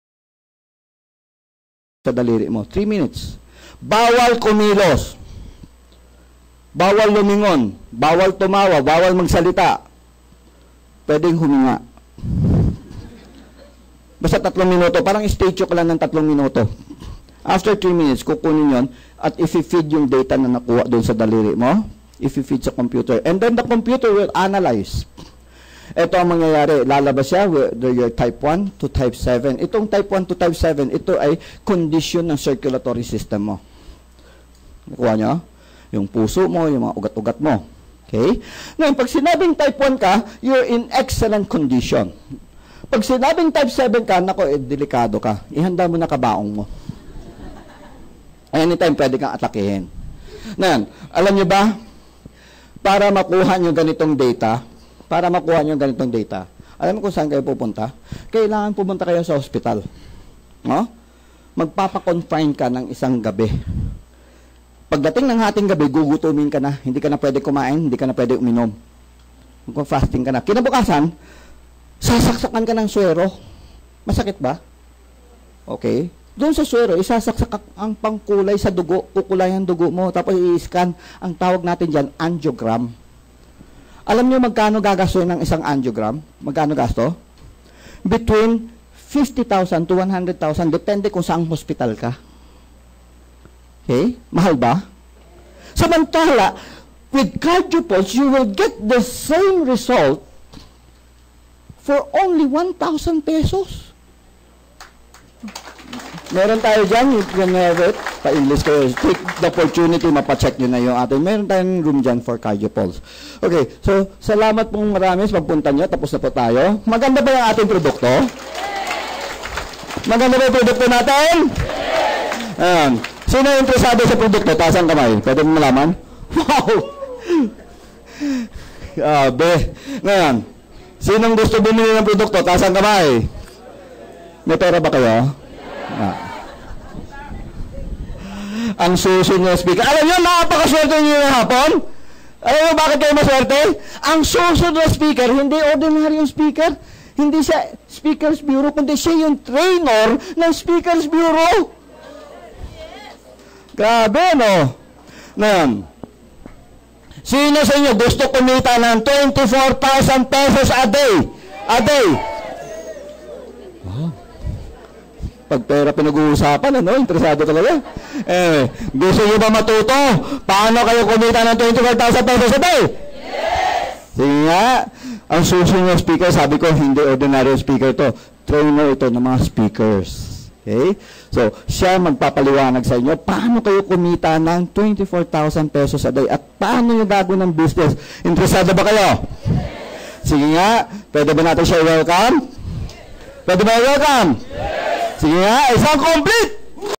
sa daliri mo. Three minutes. Bawal kumilos. Bawal lumingon. Bawal tumawa. Bawal magsalita. Pwedeng huminga. Basta tatlong minuto. Parang statue ka lang ng tatlong minuto. After three minutes, kukunin yon at i-feed yung data na nakuha doon sa daliri mo. I-feed sa computer. And then the computer will analyze. Ito ang mangyayari. Lalabas siya whether you're type one to type seven. Itong type one to type seven, ito ay condition ng circulatory system mo. Nakuha nyo? Yung puso mo, yung mga ugat-ugat mo. Okay? Ngayon, pag sinabing type one ka, you're in excellent condition. Pag sinabing type seven ka, nako, eh, delikado ka. Ihanda mo na kabaong mo. Anytime pwede kang atakihin. Ngayon, alam nyo ba, para makuha nyo ganitong data, para makuha nyo ganitong data, alam mo kung saan kayo pupunta? Kailangan pumunta kayo sa hospital. No? Magpapakonfine ka ng isang gabi. Pagdating ng hating gabi, gugutumin ka na. Hindi ka na pwede kumain, hindi ka na pwede uminom. Magpa-fasting ka na. Kinabukasan, sasaksakan ka ng swero. Masakit ba? Okay. Doon sa swero, isasaksak ang pangkulay sa dugo, kukulay ang dugo mo, tapos i-scan. Ang tawag natin dyan, angiogram. Alam niyo magkano gagastuin ng isang angiogram? Magkano gasto? Between fifty thousand to one hundred thousand, depende kung saang hospital ka. Okay? Mahal ba? Samantala, with CardioPulse, you will get the same result for only one thousand pesos. Meron tayo dyan, you can have it. Pa-English kayo. Take the opportunity, mapacheck nyo na yung atin. Meron tayong room dyan for CardioPulse. Okay, so, salamat pong marami sa pagpunta nyo. Tapos na po tayo. Maganda ba yung ating produkto? Maganda ba yung produkto natin? Ayan. Sino yung interesado sa produkto? Taas ang kamay. Pwede mo malaman? Wow! Grabe. Ngayon, sinong gusto bumili ng produkto? Taas ang kamay. May pera ba kayo? Ah. Ang susunod na speaker. Alam nyo, nakapakaswerte nyo yung hapon? Alam nyo bakit kayo maswerte? Ang susunod na speaker, hindi ordinary yung speaker. Hindi siya Speakers Bureau, kundi siya yung trainer ng Speakers Bureau. Grabe, no? Ngayon, sino sa inyo gusto kumita ng twenty-four thousand pesos a day? A day. Oh. Pag pera pinag-uusapan, ano? Interesado talaga. Eh, gusto nyo ba matuto? Paano kayo kumita ng twenty-four thousand pesos a day? Yes! Sige nga, ang susunod na speaker, sabi ko, hindi ordinary speaker to. Trainer ito ng mga speakers. Okay? So, siya magpapaliwanag sa inyo, paano kayo kumita ng twenty-four thousand pesos a day at paano yung gagawin ng business. Interesado ba kayo? Yes! Sige nga, pwede ba natin siya welcome? Pwede ba welcome? Yes! Sige nga, isang complete!